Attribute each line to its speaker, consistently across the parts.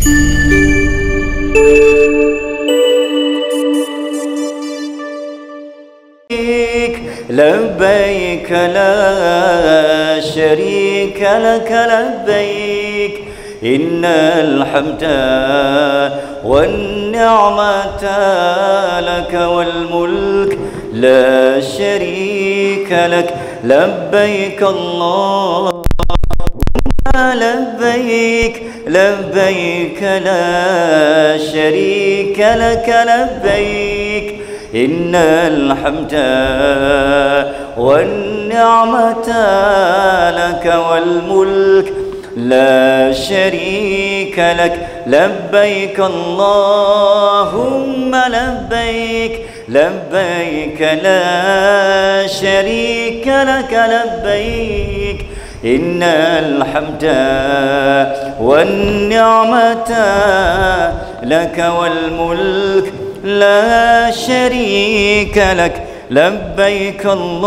Speaker 1: لبيك لا شريك لك لبيك إن الحمد والنعمة لك والملك لا شريك لك لبيك اللهم لبيك لبيك لا شريك لك لبيك إن الحمد والنعمة لك والملك لا شريك لك لبيك اللهم لبيك لبيك لا شريك لك لبيك إن الحمد والنعمة لك والملك لا شريك لك لبيك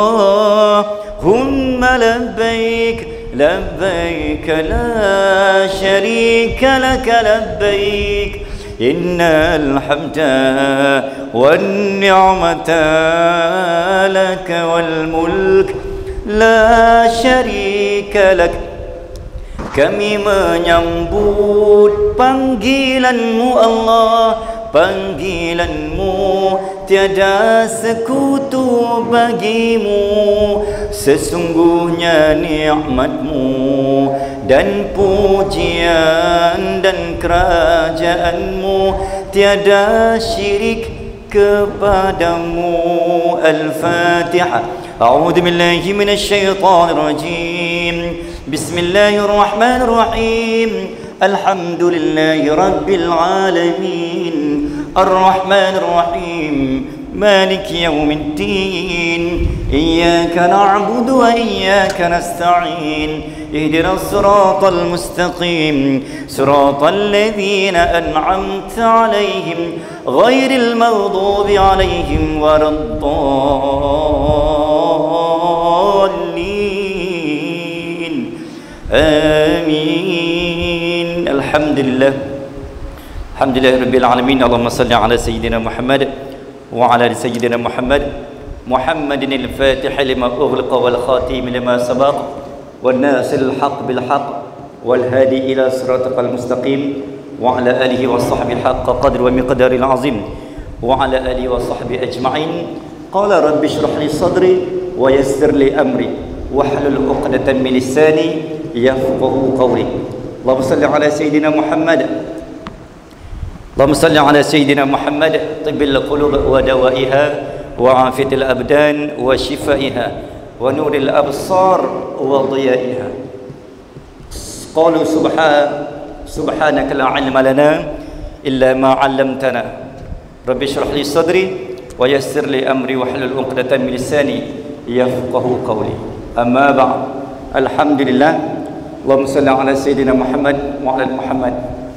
Speaker 1: اللهم لبيك لبيك لا شريك لك لبيك إن الحمد والنعمة لك والملك لا شريك لك. Kami menyambut panggilan-Mu Allah, panggilan-Mu tiada sekutu bagimu. Sesungguhnya nikmat-Mu dan pujian dan kerajaan-Mu tiada syirik kepadamu. Al-Fatihah. A'udzu billahi minasy syaithanir rajim. Bismillahir rahmanir rahim. Alhamdulillahi rabbil alamin. Ar-rahmanir rahim. Maliki yaumiddin. Iyyaka na'budu wa iyyaka nasta'in. Ihdinas siratal mustaqim. Siratal ladzina an'amta 'alaihim ghairil maghdubi 'alaihim waladdallin. Amin. Alhamdulillah. Alhamdulillahirabbil alamin. Allahumma shalli ala sayyidina Muhammad wa ala ali sayyidina Muhammad. Muhammadin al-Fatih lima ughliqa wal khatim lima sabaq wan nasil haqq bil haqq wal hadi ila siratal mustaqim wa ala alihi wa sahbihi haqqa qadri wa miqdaril azim wa ala alihi wa sahbihi ajma'in. Qala rabbi shrah li sadri wa yassir li amri wahlul 'uqdatam min lisani yafqahu qawli. Allahumma salli ala sayyidina Muhammad. Allahumma salli ala sayyidina Muhammad tibbil qulub wa dawaiha wa afiyatil abdan wa shifaiha wa nuril absar wa dhiyaiha. Qalu subhanaka la ilma lana illa ma 'allamtana. Rabbi shrah li sadri wa yassir li amri wahlul 'uqdatam min lisani yafqahu qawli. Amma ba'd. Alhamdulillah. Allahumma salli ala sayyidina Muhammad wa ala Muhammad.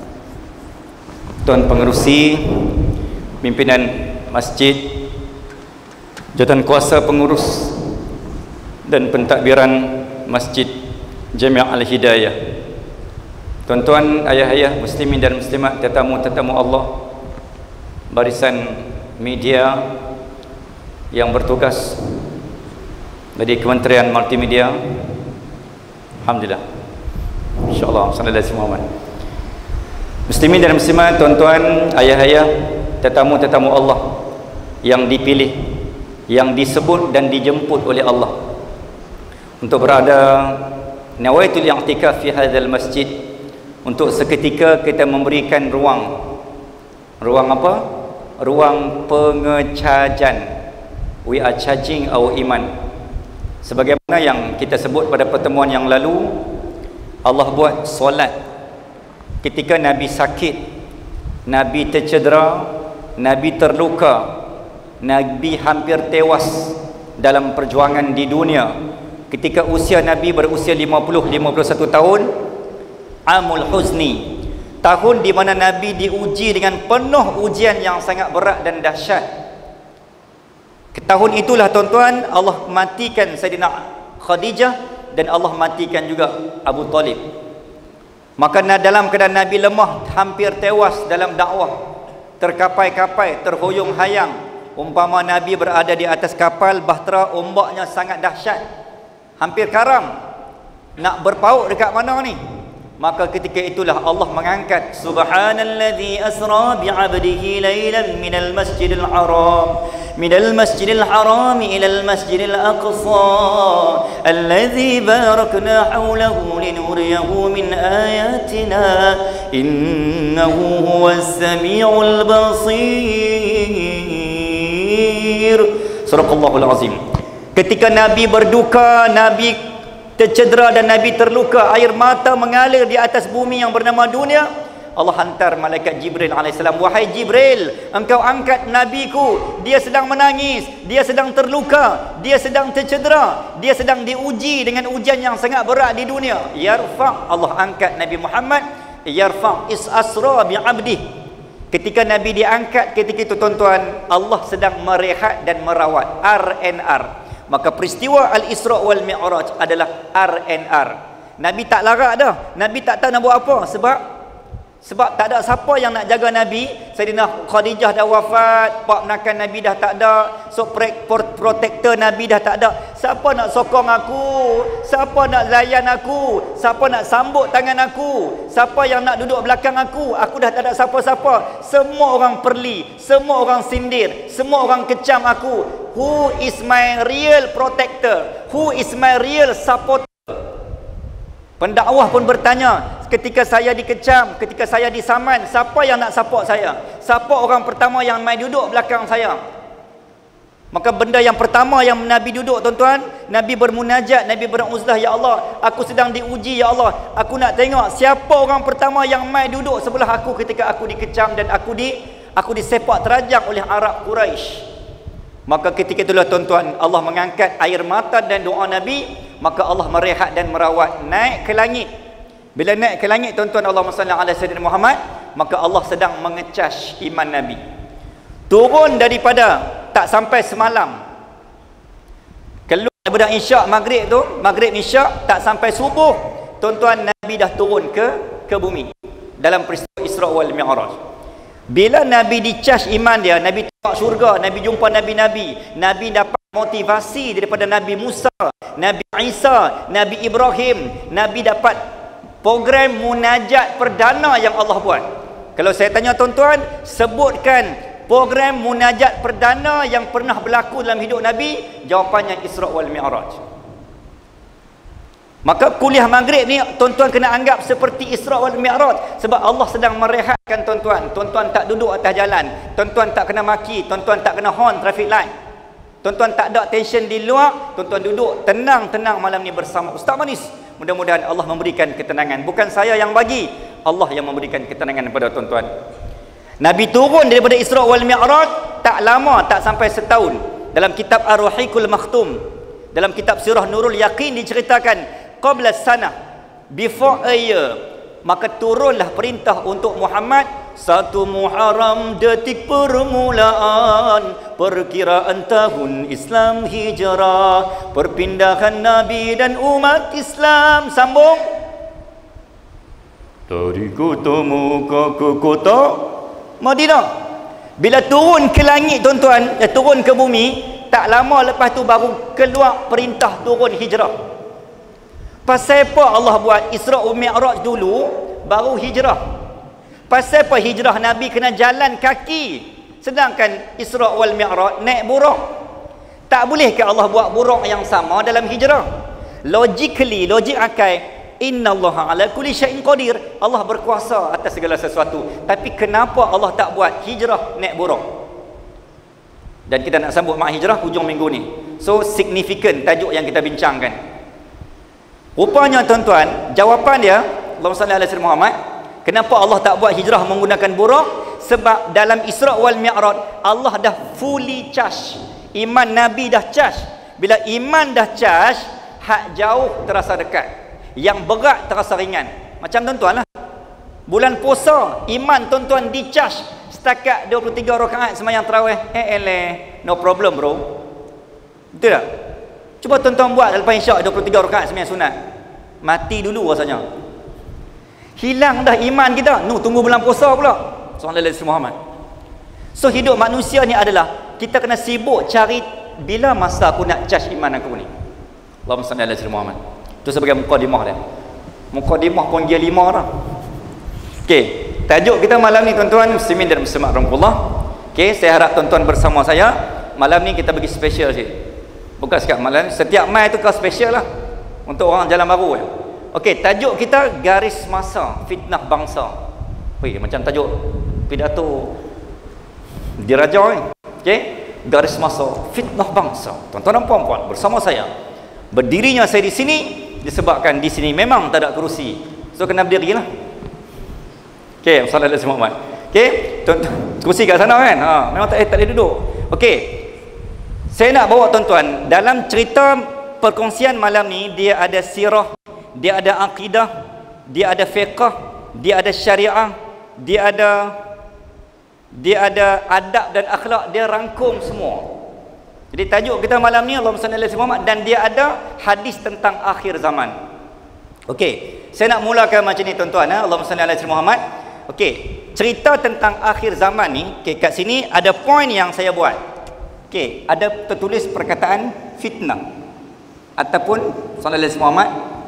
Speaker 1: Tuan Pengerusi, pimpinan masjid, jawatan kuasa pengurus dan pentadbiran Masjid Jami' Al-Hidayah, tuan-tuan, ayah-ayah muslimin dan muslimat, tetamu-tetamu Allah, barisan media yang bertugas dari Kementerian Multimedia. Alhamdulillah. InsyaAllah. Sallallahu alaihi wasallam. Muslimin dan muslimat, tuan-tuan, ayah-ayah, tetamu-tetamu Allah yang dipilih, yang disebut dan dijemput oleh Allah untuk berada nawaitul i'tikaf fi hadzal masjid, untuk seketika kita memberikan ruang apa? Ruang pengecajan. We are charging our iman. Sebagaimana yang kita sebut pada pertemuan yang lalu, Allah buat solat ketika Nabi sakit, Nabi tercedera, Nabi terluka, Nabi hampir tewas dalam perjuangan di dunia. Ketika usia Nabi berusia 50-51 tahun, Amul Huzni, tahun di mana Nabi diuji dengan penuh ujian yang sangat berat dan dahsyat. Tahun itulah, tuan-tuan, Allah matikan Sayyidina Khadijah dan Allah matikan juga Abu Talib. Maka dalam keadaan Nabi lemah, hampir tewas dalam dakwah, terkapai-kapai, terhuyung hayang. Umpama Nabi berada di atas kapal bahtera, ombaknya sangat dahsyat, hampir karam, nak berpaut dekat mana ni. Maka ketika itulah Allah mengangkat, subhanalladzi asra bi'abdihi lailan minal masjidil haram ila al masjidil aqsa alladzi barakna hawlahu linuriyahu min ayatina innahu huwas samiul basir. Surahul Azim. Ketika Nabi berduka, Nabi tercedera dan Nabi terluka, air mata mengalir di atas bumi yang bernama dunia, Allah hantar malaikat Jibril alaihissalam, wahai Jibril, engkau angkat nabiku, dia sedang menangis, dia sedang terluka, dia sedang tercedera, dia sedang diuji dengan ujian yang sangat berat di dunia. Yarfa', Allah angkat Nabi Muhammad, yarfa' asra bi'abdih. Ketika Nabi diangkat, ketika itu tuan-tuan, Allah sedang merehat dan merawat, RNR. Maka peristiwa Al-Isra' wal Mi'raj adalah RNR. Nabi tak larat dah, Nabi tak tahu nak buat apa. Sebab tak ada siapa yang nak jaga Nabi. Sayyidina Khadijah dah wafat, pak menakan Nabi dah tak ada, so protector Nabi dah tak ada. Siapa nak sokong aku? Siapa nak layan aku? Siapa nak sambut tangan aku? Siapa yang nak duduk belakang aku? Aku dah tak ada siapa-siapa. Semua orang perli, semua orang sindir, semua orang kecam aku. Who is my real protector? Who is my real supporter? Pendakwah pun bertanya, ketika saya dikecam, ketika saya disaman, siapa yang nak support saya? Siapa orang pertama yang mai duduk belakang saya? Maka benda yang pertama yang Nabi duduk, tuan-tuan, Nabi bermunajat, Nabi beruzlah, ya Allah, aku sedang diuji, ya Allah, aku nak tengok siapa orang pertama yang mai duduk sebelah aku ketika aku dikecam dan aku disepak terajang oleh Arab Quraisy. Maka ketika itulah tuan-tuan, Allah mengangkat air mata dan doa Nabi, maka Allah merehat dan merawat, naik ke langit. Bila naik ke langit, tuan-tuan, Allahumma salli ala sayyidina Muhammad, maka Allah sedang mengecas iman Nabi. Turun daripada tak sampai semalam, keluar daripada isyak maghrib tu, maghrib isyak tak sampai subuh, tuan-tuan, Nabi dah turun ke bumi dalam peristiwa Isra' wal Mi'raj. Bila Nabi dicas iman dia, Nabi tengok syurga, Nabi jumpa Nabi-Nabi, Nabi dapat motivasi daripada Nabi Musa, Nabi Isa, Nabi Ibrahim. Nabi dapat program munajat perdana yang Allah buat. Kalau saya tanya tuan-tuan, sebutkan program munajat perdana yang pernah berlaku dalam hidup Nabi, jawapannya Isra' wal Mi'raj. Maka kuliah maghrib ni tuan-tuan kena anggap seperti Isra' wal Mi'raj, sebab Allah sedang merehatkan tuan-tuan. Tuan-tuan tak duduk atas jalan, tuan-tuan tak kena maki, tuan-tuan tak kena horn traffic light, tuan-tuan tak ada tension di luar, tuan-tuan duduk tenang-tenang malam ni bersama Ustaz Manis. Mudah-mudahan Allah memberikan ketenangan. Bukan saya yang bagi, Allah yang memberikan ketenangan kepada tuan-tuan. Nabi turun daripada Isra' wal Mi'raj tak lama, tak sampai setahun. Dalam kitab Ar-Ruhiqul Makhtum, dalam kitab Sirah Nurul Yaqin diceritakan, qabla sana, before a year, maka turunlah perintah untuk Muhammad, 1 Muharram detik permulaan perkiraan tahun Islam hijrah, perpindahan Nabi dan umat Islam. Sambung. Dari kota Mekah ke kota Madinah. Bila turun ke langit tuan-tuan, turun ke bumi, tak lama lepas tu baru keluar perintah turun hijrah. Pasal apa Allah buat Isra' wal Mi'raj dulu, baru hijrah? Pasal apa hijrah Nabi kena jalan kaki, sedangkan Isra' wal Mi'raj naik buruk? Tak boleh ke Allah buat buruk yang sama dalam hijrah? Logically, logik akal, innallaha ala kulli syai'in qadir, Allah berkuasa atas segala sesuatu. Tapi kenapa Allah tak buat hijrah naik buruk? Dan kita nak sambut mak hijrah hujung minggu ni. So signifikan tajuk yang kita bincangkan. Rupanya tuan-tuan, jawapan dia, Allahumma salli ala sayyidina Muhammad, kenapa Allah tak buat hijrah menggunakan buruk? Sebab dalam Isra' wal Mi'raj Allah dah fully charge. Iman Nabi dah charge. Bila iman dah charge, hak jauh terasa dekat, yang berat terasa ringan. Macam tuan-tuan lah, bulan puasa, iman tuan-tuan di charge setakat 23 rakaat sembahyang tarawih, no problem bro. Betul tak? Cuba tuan-tuan buat lepas isyak 23 rakaat sembahyang sunat, mati dulu rasanya. Hilang dah iman kita. Tunggu bulan puasa pula. Sallallahu alaihi Muhammad. So hidup manusia ni adalah kita kena sibuk cari bila masa aku nak charge iman aku ni. Allahumma salli ala sayyidina Muhammad. Itu sebagai mukadimah dia. Mukadimah pun dia 5 dah. Okey, tajuk kita malam ni tuan-tuan muslimin dan muslimat rahmatullah. Okey, saya harap tuan-tuan bersama saya malam ni kita bagi special sikit. Bukan sekat malam, setiap mai tu kau special lah untuk orang jalan baru ya. Okey, tajuk kita garis masa fitnah bangsa. Weh, macam tajuk pidato diraja ni. Okey, garis masa fitnah bangsa. Tuan-tuan dan puan-puan, bersama saya. Berdirinya saya di sini disebabkan di sini memang tak ada kerusi. So kena berdiri lah. Okey, sallallahu alaihi wasallam. Okey, kerusi kat sana kan. Memang tak boleh duduk. Okey. Saya nak bawa tuan-tuan dalam cerita perkongsian malam ni, dia ada sirah, dia ada akidah, dia ada fiqh, dia ada syariah, dia ada adab dan akhlak, dia rangkum semua. Jadi tajuk kita malam ni Allahumma salli ala sayyidina Muhammad, dan dia ada hadis tentang akhir zaman. Okey, saya nak mulakan macam ni tuan-tuan, Allahumma salli ala sayyidina Muhammad. Okey, cerita tentang akhir zaman ni, okey, kat sini ada poin yang saya buat. Okey, ada tertulis perkataan fitnah ataupun sallallahu alaihi Muhammad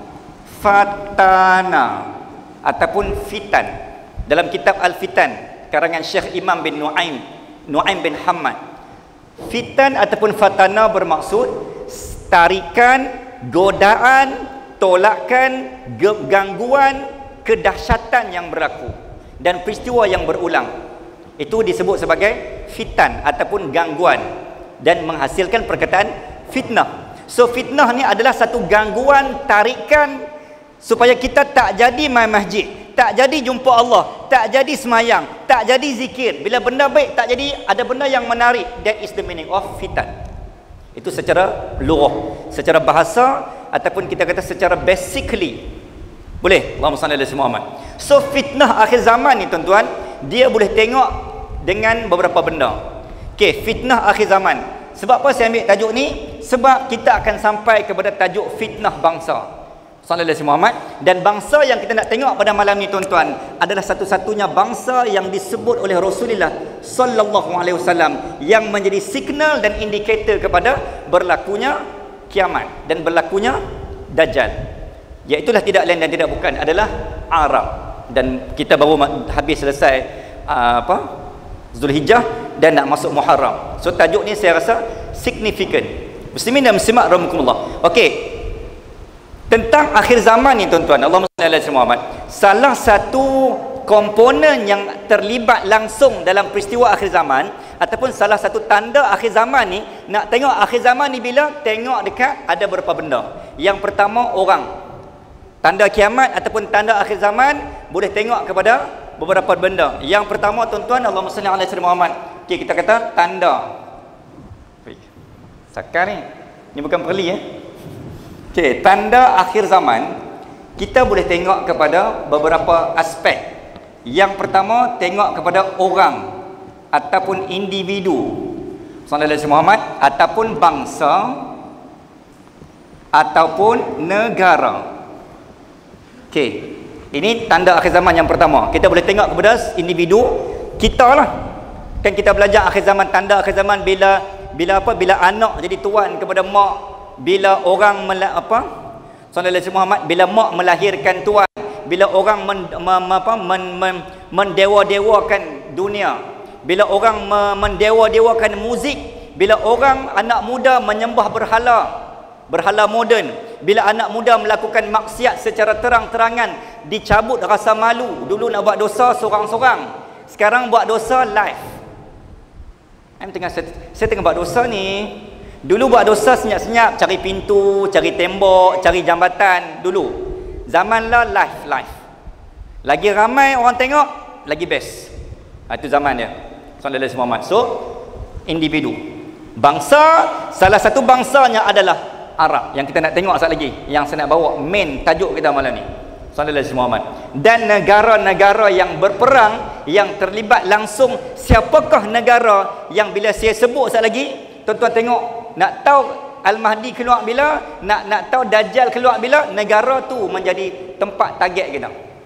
Speaker 1: fatana ataupun fitan dalam kitab Al-Fitan karangan Syekh Imam bin Nuaim bin Hamad. Fitan ataupun fatana bermaksud tarikan, godaan, tolakan, gangguan, kedahsyatan yang berlaku dan peristiwa yang berulang. Itu disebut sebagai fitan ataupun gangguan dan menghasilkan perkataan fitnah. So fitnah ni adalah satu gangguan, tarikan supaya kita tak jadi main masjid, tak jadi jumpa Allah, tak jadi semayang, tak jadi zikir. Bila benda baik tak jadi, ada benda yang menarik. That is the meaning of fitan. Itu secara lughah, secara bahasa ataupun kita kata secara basically. Boleh? Allahumma salli ala Muhammad. So fitnah akhir zaman ni tuan-tuan, dia boleh tengok dengan beberapa benda. Okey, fitnah akhir zaman. Sebab apa saya ambil tajuk ni? Sebab kita akan sampai kepada tajuk fitnah bangsa. Sallallahu alaihi Muhammad. Dan bangsa yang kita nak tengok pada malam ni tuan-tuan adalah satu-satunya bangsa yang disebut oleh Rasulullah sallallahu alaihi wasallam yang menjadi signal dan indikator kepada berlakunya kiamat dan berlakunya dajjal. Iaitulah tidak lain dan tidak bukan adalah Arab. Dan kita baru habis selesai Zulhijjah dan nak masuk Muharram. So tajuk ni saya rasa signifikan. Muslimin dan muslimat rahimakumullah. Okey. Tentang akhir zaman ni tuan-tuan, Allahumma salli ala Muhammad. Salah satu komponen yang terlibat langsung dalam peristiwa akhir zaman ataupun salah satu tanda akhir zaman ni, nak tengok akhir zaman ni bila, tengok dekat ada beberapa benda. Yang pertama, orang. Tanda kiamat ataupun tanda akhir zaman boleh tengok kepada beberapa benda. Yang pertama tuan-tuan, Allahumma salli ala sayyidina Muhammad. Okey, kita kata tanda. Sakar ni. Ni bukan perli ya. Okey, tanda akhir zaman kita boleh tengok kepada beberapa aspek. Yang pertama, tengok kepada orang ataupun individu. Sallallahu alaihi Muhammad, ataupun bangsa ataupun negara. Okey. Ini tanda akhir zaman yang pertama. Kita boleh tengok kepada individu kita lah. Kan kita belajar akhir zaman, tanda akhir zaman bila anak jadi tuan kepada mak, bila orang sallallahu alaihi Muhammad, bila mak melahirkan tuan, bila orang mendewa-dewakan dunia, bila orang mendewa-dewakan muzik, bila orang anak muda menyembah berhala moden, bila anak muda melakukan maksiat secara terang-terangan, dicabut rasa malu. Dulu nak buat dosa sorang-sorang, sekarang buat dosa live. Saya tengah buat dosa ni. Dulu buat dosa senyap-senyap, cari pintu, cari tembok, cari jambatan. Dulu zaman lah live. Lagi ramai orang tengok, lagi best. Itu zaman dia. Sallallahu alaihi Muhammad. So individu, bangsa, salah satu bangsanya adalah Arab yang kita nak tengok sekali lagi, yang saya nak bawa main tajuk kita malam ni. Sallallahu alaihi Muhammad. Dan negara-negara yang berperang, yang terlibat langsung, siapakah negara yang bila saya sebut sekali lagi, tuan-tuan tengok, nak tahu Al-Mahdi keluar bila, nak tahu Dajjal keluar bila, negara tu menjadi tempat target kita.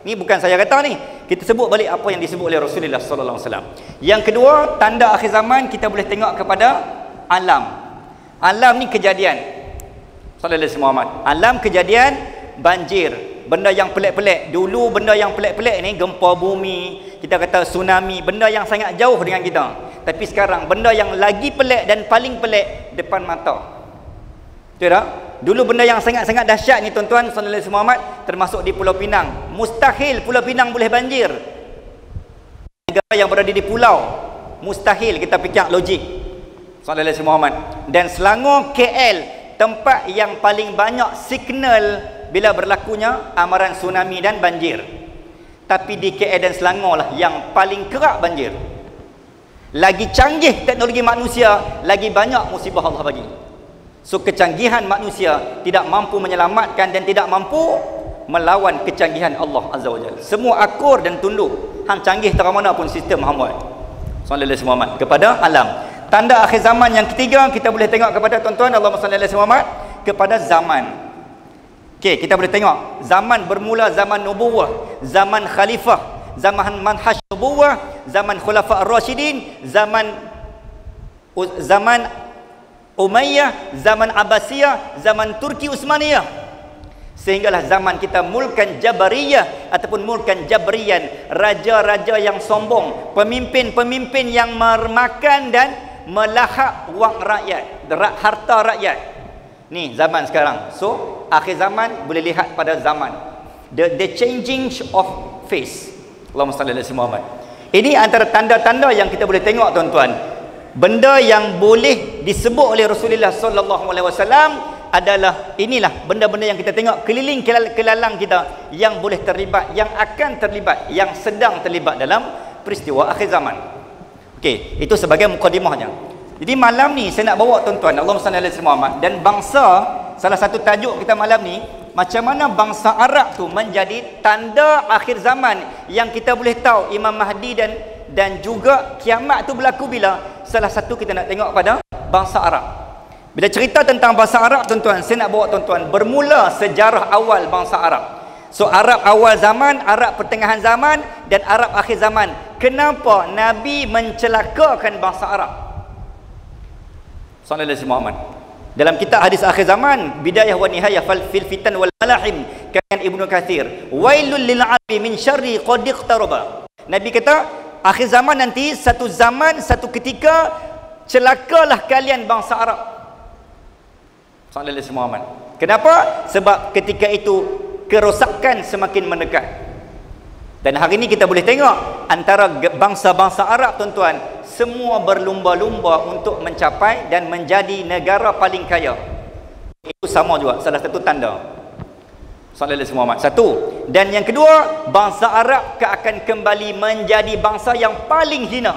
Speaker 1: Ni bukan saya kata ni. Kita sebut balik apa yang disebut oleh Rasulullah sallallahu alaihi wasallam. Yang kedua, tanda akhir zaman kita boleh tengok kepada alam. Alam ni kejadian. Sallallahu alaihi wasallam. Alam kejadian banjir, benda yang pelik-pelik. Dulu benda yang pelik-pelik ni gempa bumi, kita kata tsunami, benda yang sangat jauh dengan kita. Tapi sekarang benda yang lagi pelik dan paling pelik depan mata. Betul tak? Dulu benda yang sangat-sangat dahsyat ni tuan-tuan, sallallahu alaihi wasallam, termasuk di Pulau Pinang. Mustahil Pulau Pinang boleh banjir. Negara yang berada di pulau, mustahil kita fikir logik. Sallallahu alaihi wasallam. Dan Selangor, KL, tempat yang paling banyak signal bila berlakunya amaran tsunami dan banjir. Tapi di KL dan Selangor lah yang paling kerap banjir. Lagi canggih teknologi manusia, lagi banyak musibah Allah bagi. So kecanggihan manusia tidak mampu menyelamatkan dan tidak mampu melawan kecanggihan Allah Azza wa Jalla. Semua akur dan tunduk. Hang canggih terang mana pun sistem hang buat. Sallallahu alaihi wasallam. Kepada alam. Tanda akhir zaman yang ketiga kita boleh tengok kepada tuan-tuan, Allahumma salli alaihi wasallam, kepada zaman. Okey, kita boleh tengok zaman bermula zaman nubuwah, zaman khalifah, zaman manhaj nubuwah, zaman khulafa ar-rasyidin, zaman Umayyah, zaman Abbasiyah, zaman Turki Utsmaniyah, sehinggalah zaman kita mulkan Jabariyah ataupun mulkan Jabriyan, raja-raja yang sombong, pemimpin-pemimpin yang memakan dan melahap wang rakyat, harta rakyat. Ni zaman sekarang. So akhir zaman boleh lihat pada zaman the changing of face. Allahumma salli ala Muhammad. Ini antara tanda-tanda yang kita boleh tengok tuan-tuan. Benda yang boleh disebut oleh Rasulullah sallallahu alaihi wasallam adalah inilah benda-benda yang kita tengok keliling kelalang kita yang boleh terlibat, yang akan terlibat, yang sedang terlibat dalam peristiwa akhir zaman. Okey, itu sebagai mukadimahnya. Jadi malam ni saya nak bawa tuan-tuan, Allahumma salli alaihi Muhammad, dan bangsa, salah satu tajuk kita malam ni, macam mana bangsa Arab tu menjadi tanda akhir zaman yang kita boleh tahu Imam Mahdi dan juga kiamat tu berlaku bila. Salah satu kita nak tengok pada bangsa Arab. Bila cerita tentang bangsa Arab tuan-tuan, saya nak bawa tuan-tuan bermula sejarah awal bangsa Arab. So Arab awal zaman, Arab pertengahan zaman dan Arab akhir zaman. Kenapa Nabi mencelakakan bangsa Arab? Sallallahu alaihi Muhammad. Dalam kitab hadis akhir zaman, Bidayah wa Nihayah fil fitan wal malahim, kan Ibnu Katsir, wailul lil arabi min syarri qad iqtaraba. Nabi kata akhir zaman nanti, satu zaman, satu ketika, celakalah kalian bangsa Arab. Sallallahu alaihi Muhammad. Kenapa? Sebab ketika itu kerosakan semakin mendekat. Dan hari ini kita boleh tengok antara bangsa-bangsa Arab tuan-tuan, semua berlumba-lumba untuk mencapai dan menjadi negara paling kaya. Itu sama juga, salah satu tanda. Sallallahu alaihi Muhammad. Satu. Dan yang kedua, bangsa Arab akan kembali menjadi bangsa yang paling hina.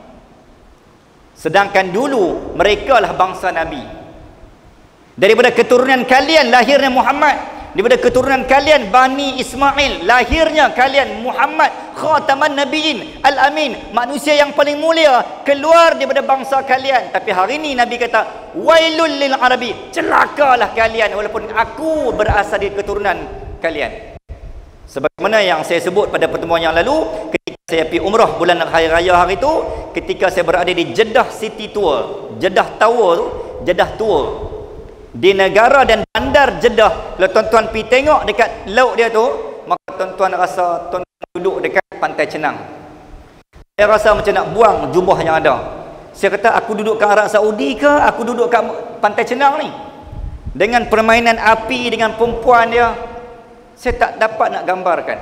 Speaker 1: Sedangkan dulu mereka lah bangsa Nabi. Daripada keturunan kalian lahirnya Muhammad, daripada keturunan kalian Bani Ismail lahirnya kalian Muhammad, khataman nabiyyin al-amin, manusia yang paling mulia keluar daripada bangsa kalian. Tapi hari ini Nabi kata wailul lil arabi, celakalah kalian walaupun aku berasal dari keturunan kalian. Sebagaimana yang saya sebut pada pertemuan yang lalu, ketika saya pergi umrah bulan hari raya hari itu, ketika saya berada di Jeddah City Tour, Jeddah Tower tu, Jeddah Tour di negara dan bandar Jeddah. Kalau tuan-tuan pergi tengok dekat laut dia tu, maka tuan-tuan rasa tuan-tuan duduk dekat pantai Cenang. Saya rasa macam nak buang jubah yang ada. Saya kata aku duduk kat Arab Saudi ke, aku duduk kat pantai Cenang ni, dengan permainan api, dengan perempuan dia, saya tak dapat nak gambarkan.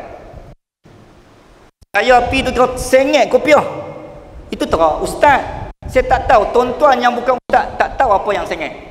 Speaker 1: Saya api tu terus sengit kopiah. Itu terang ustaz. Saya tak tahu, tuan-tuan yang bukan ustaz tak tahu apa yang sengit.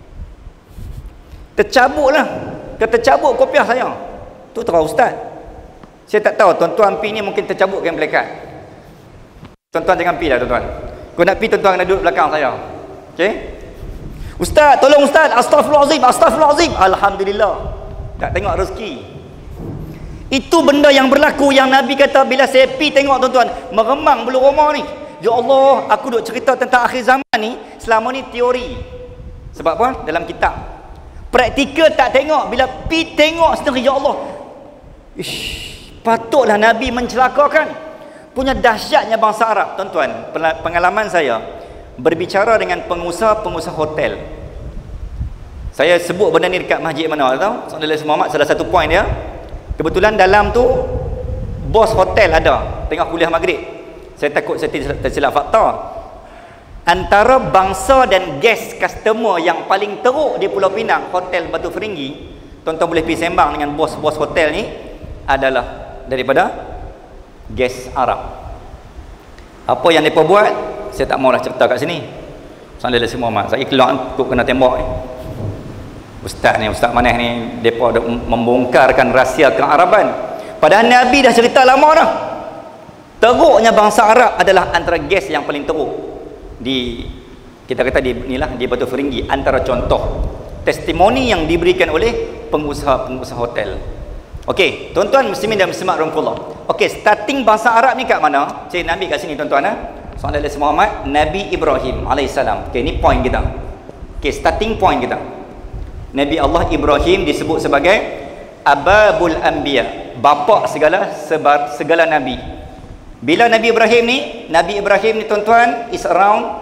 Speaker 1: Tercabut lah, tercabut kopiah saya. Tu terang ustaz. Saya tak tahu, tuan-tuan pi ni mungkin tercabut kan melekat. Tuan-tuan jangan pi lah tuan-tuan. Kau nak pi, tuan-tuan kena duduk belakang saya. Okey? Ustaz, tolong ustaz. Astaghfirullahalazim, astaghfirullahalazim. Alhamdulillah. Tak tengok rezeki. Itu benda yang berlaku, yang Nabi kata bila saya pi tengok tuan-tuan, meremang bulu roma ni. Ya Allah, aku duk cerita tentang akhir zaman ni, selama ni teori. Sebab apa? Dalam kitab. Praktikal tak tengok. Bila pi tengok sendiri, ya Allah, ish, Patutlah Nabi mencelakakan. Punya dahsyatnya bangsa Arab. Tuan-tuan, pengalaman saya berbicara dengan pengusaha-pengusaha hotel. Saya sebut benda ni dekat masjid mana tahu? Sallallahu Muhammad, salah satu poin dia. Kebetulan dalam tu bos hotel ada tengah kuliah maghrib. Saya takut saya tersilap fakta. Antara bangsa dan guest customer yang paling teruk di Pulau Pinang, Hotel Batu Feringgi, tuan-tuan boleh pergi sembang dengan bos-bos hotel ni, adalah daripada guest Arab. Apa yang mereka buat, saya tak maulah cerita kat sini. Sallallahu Muhammad, saya keluar kok kena tembak ni. Ustaz Maneh ni, mereka dah membongkarkan rahsia kearaban. Padahal Nabi dah cerita lama dah. Teruknya bangsa Arab adalah antara guest yang paling teruk. Kita kata di Batu Feringgi, antara contoh testimoni yang diberikan oleh pengusaha-pengusaha hotel. Okey, tuan-tuan muslimin dan muslimat rahmatullah. Okey, starting bangsa Arab ni kat mana? Saya nak ambil kat sini tuan-tuan. Sallallahu Muhammad, Nabi Ibrahim alaihissalam. Okey, ni point kita. Okey, starting point kita. Nabi Allah Ibrahim disebut sebagai Ababul Anbiya, bapa segala nabi. Bila Nabi Ibrahim ni tuan-tuan is around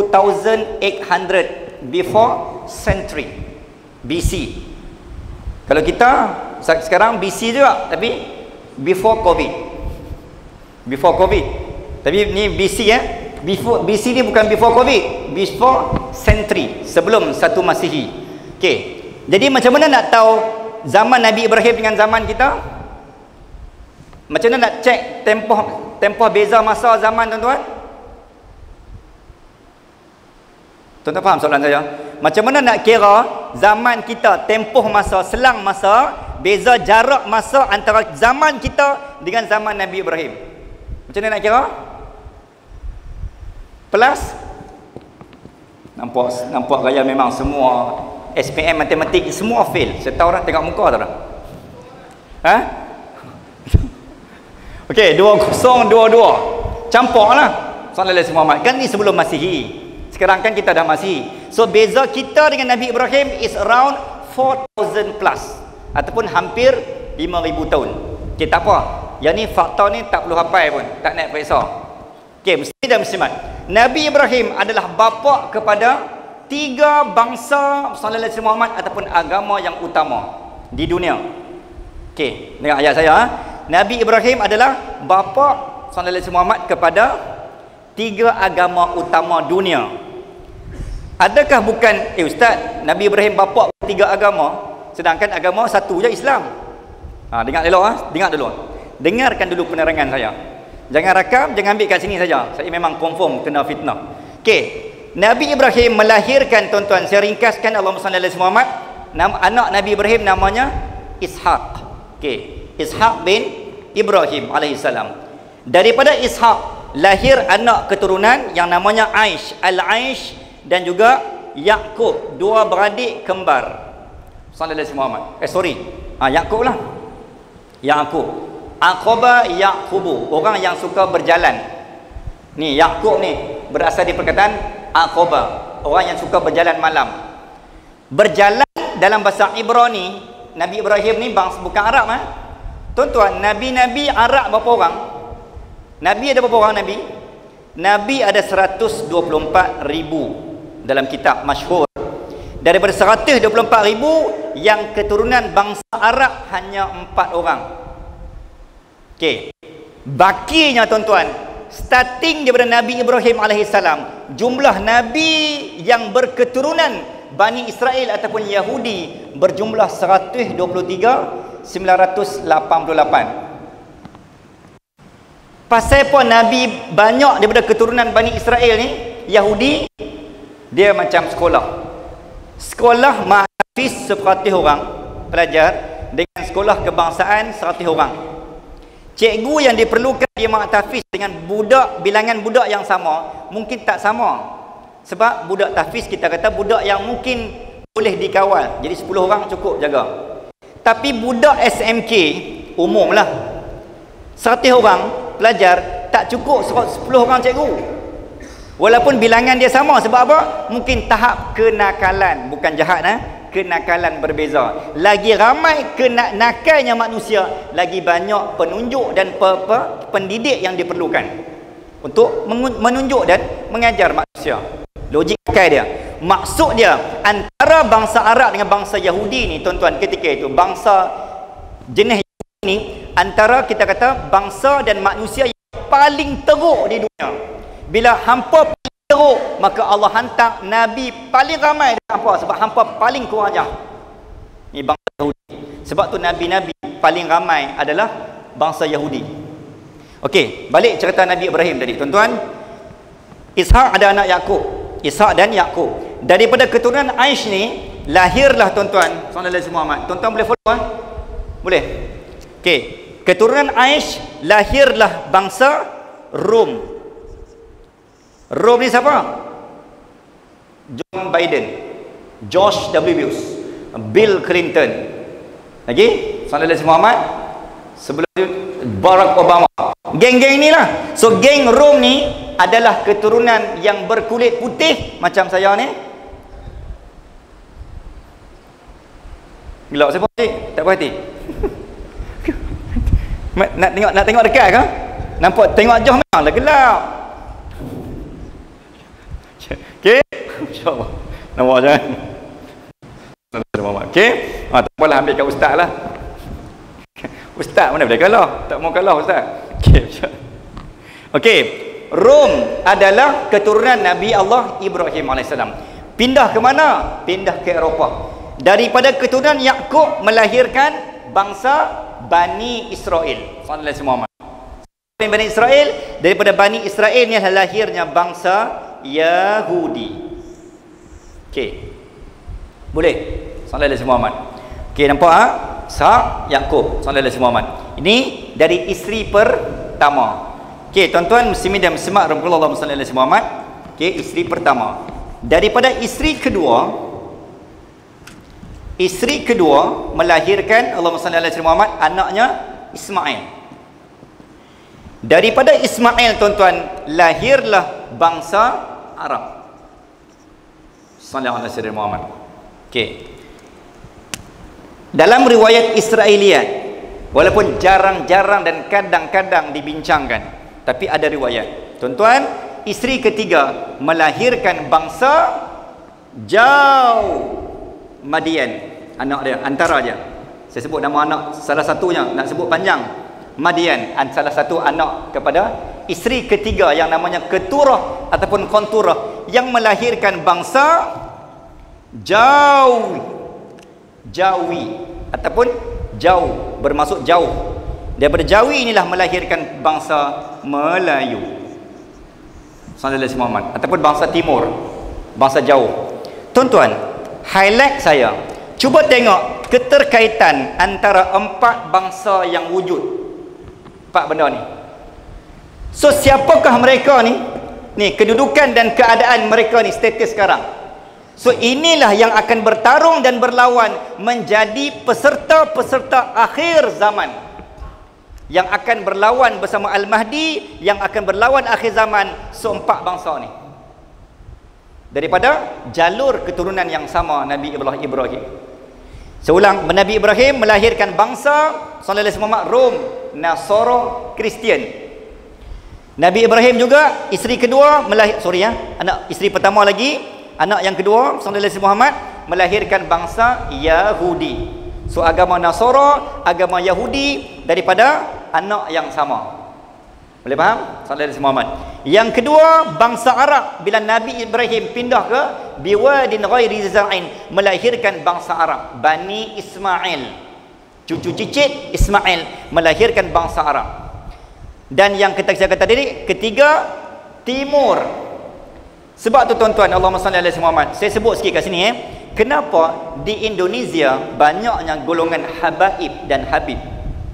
Speaker 1: 2800 before century BC. Kalau kita sekarang BC juga, tapi before COVID. Tapi ni BC before BC ni bukan before COVID, before century, sebelum 1 Masihi. Okey. Jadi macam mana nak tahu zaman Nabi Ibrahim dengan zaman kita? Macam mana nak cek tempoh beza masa zaman tuan-tuan? Tuan-tuan faham soalan saya? Macam mana nak kira zaman kita, tempoh masa, selang masa, beza jarak masa antara zaman kita dengan zaman Nabi Ibrahim? Macam mana nak kira? Plus? Nampak gaya memang semua SPM matematik semua fail. Saya tahu orang tengok muka tak? Ha? Okey, 2022. Campurlah. Sallallahu Muhammad. Kan ni sebelum Masihi. Sekarang kan kita dah Masihi. So beza kita dengan Nabi Ibrahim is around 4000 plus ataupun hampir 5000 tahun. Okey, tak apa. Yang ni fakta ni tak perlu hafal pun, tak nak periksa. Okey, muslim dan muslimat. Nabi Ibrahim adalah bapa kepada 3 bangsa Sallallahu Muhammad ataupun agama yang utama di dunia. Okey, dengar ayat saya. Nabi Ibrahim adalah bapa Sallallahu Muhammad kepada 3 agama utama dunia. Adakah bukan Ustaz, Nabi Ibrahim bapa 3 agama sedangkan agama satu je, Islam? Dengar dulu. Dengarkan dulu penerangan saya. Jangan rakam, jangan ambil kat sini saja. Saya memang confirm kena fitnah. Okey, Nabi Ibrahim melahirkan, tuan-tuan, saya ringkaskan, Allahumma salli ala Muhammad, anak Nabi Ibrahim namanya Ishaq. Okey, Ishaq bin Ibrahim alaihissalam. Daripada Ishaq lahir anak keturunan yang namanya Aish, Al-Aish dan juga Yaqub, 2 beradik kembar. Sallallahu Muhammad. Yaqub lah. Yaqub. Aqaba Yaqubu, orang yang suka berjalan. Ni Yaqub ni berasal dari perkataan Aqaba, orang yang suka berjalan malam. Berjalan dalam bahasa Ibrani, Nabi Ibrahim ni bukan Arab Tuan-tuan, nabi-nabi Arab berapa orang? Nabi ada berapa orang nabi? Nabi ada 124,000 dalam kitab masyhur. Daripada 124,000 yang keturunan bangsa Arab hanya 4 orang. Okey. Bakinya tuan-tuan, starting daripada Nabi Ibrahim alaihissalam, jumlah nabi yang berketurunan Bani Israel ataupun Yahudi berjumlah 123,988. Pasal apa Nabi banyak daripada keturunan Bani Israel ni, Yahudi, dia macam sekolah mahfiz 100 orang pelajar dengan sekolah kebangsaan 100 orang. Cikgu yang diperlukan dia tahfiz dengan bilangan budak yang sama mungkin tak sama. Sebab budak tahfiz kita kata budak yang mungkin boleh dikawal, jadi 10 orang cukup jaga. Tapi budak SMK umum lah, 100 orang pelajar tak cukup 10 orang cikgu. Walaupun bilangan dia sama. Sebab apa? Mungkin tahap kenakalan, bukan jahat kenakalan berbeza. Lagi ramai nakalnya manusia, lagi banyak penunjuk dan pendidik yang diperlukan untuk menunjuk dan mengajar manusia. Logik akal dia. Maksud dia, antara bangsa Arab dengan bangsa Yahudi ni tuan-tuan, ketika itu bangsa jenis Yahudi ni antara kita kata bangsa dan manusia yang paling teruk di dunia. Bila hampa paling teruk, maka Allah hantar Nabi paling ramai dengan hampa, sebab hampa paling kurang ajar. Ni bangsa Yahudi. Sebab tu Nabi-Nabi paling ramai adalah bangsa Yahudi. Okey, balik cerita Nabi Ibrahim tadi tuan-tuan. Ishak ada anak Yakub, Ishak dan Yakub. Daripada keturunan Aish ni lahirlah tuan-tuan sallallahu alaihi Muhammad. Tuan-tuan boleh follow boleh? Okey, keturunan Aish lahirlah bangsa Rom. Rom ni siapa? John Biden, George W. Bush, Bill Clinton, lagi sallallahu alaihi Muhammad, sebelum itu Barack Obama. Geng-geng inilah. So geng Rom ni adalah keturunan yang berkulit putih macam saya ni. Gelap siapa ni? Tak berhati. nak tengok dekat ke? Nampak tengok jauh memanglah gelap. Okey. Insya-Allah. Nampak jangan. Okey. Tak apalah, ambil kat ustaz lah. Ustaz mana boleh kalah? Tak mau kalah ustaz. Okey. Okey. Rom adalah keturunan Nabi Allah Ibrahim AS. Pindah ke mana? Pindah ke Eropah. Daripada keturunan Yakub melahirkan bangsa Bani Israel. Sallallahu alaihi Muhammad. Bani Israel, daripada Bani Israel ni lahirnya bangsa Yahudi. Okey. Boleh? Sallallahu alaihi Muhammad. Okey, nampak ah? Ishak, Yakub, sallallahu alaihi Muhammad. Ini dari isteri pertama. Okey, tuan-tuan muslimin dan muslimat rahimahullah sallallahu alaihi Muhammad. Okey, isteri pertama. Daripada isteri kedua melahirkan Allahumma salli ala sayyidina Muhammad anaknya Ismail. Daripada Ismail tuan-tuan lahirlah bangsa Arab. Sallallahu alaihi wasallam Muhammad. Okey. Dalam riwayat Israiliyat, walaupun jarang-jarang dan kadang-kadang dibincangkan, tapi ada riwayat. Tuan-tuan, isteri ketiga melahirkan bangsa jauh Madian, anak dia, antara dia. Saya sebut nama anak salah satunya, nak sebut panjang. Madian, salah satu anak kepada isteri ketiga yang namanya Keturah ataupun Konturah, yang melahirkan bangsa Jawi ataupun jauh, bermaksud jauh. Daripada Jawi inilah melahirkan bangsa Melayu. Sallallahu alaihi Muhammad, ataupun bangsa timur, bangsa jauh. Tuan-tuan, highlight saya, cuba tengok keterkaitan antara empat bangsa yang wujud. Empat benda ni. So siapakah mereka ni? Ni kedudukan dan keadaan mereka ni, status sekarang. So inilah yang akan bertarung dan berlawan menjadi peserta-peserta akhir zaman, yang akan berlawan bersama Al-Mahdi, yang akan berlawan akhir zaman. So empat bangsa ni daripada jalur keturunan yang sama Nabi Ibrahim. Seulang, Nabi Ibrahim melahirkan bangsa sallallahu alaihi wasallam Rom, Nasara, Kristian. Nabi Ibrahim juga isteri kedua anak isteri pertama lagi, anak yang kedua sallallahu alaihi Muhammad melahirkan bangsa Yahudi. So agama Nasara, agama Yahudi daripada anak yang sama. Boleh faham? Sallallahu alaihi Muhammad. Yang kedua bangsa Arab, bila Nabi Ibrahim pindah ke biwadin ghairi za'in, melahirkan bangsa Arab, Bani Ismail. Cucu cicit Ismail melahirkan bangsa Arab. Dan yang saya kata tadi, ketiga Timur. Sebab tu tuan-tuan, Allahumma salli ala Muhammad, saya sebut sikit kat sini kenapa di Indonesia banyaknya golongan habaib dan habib.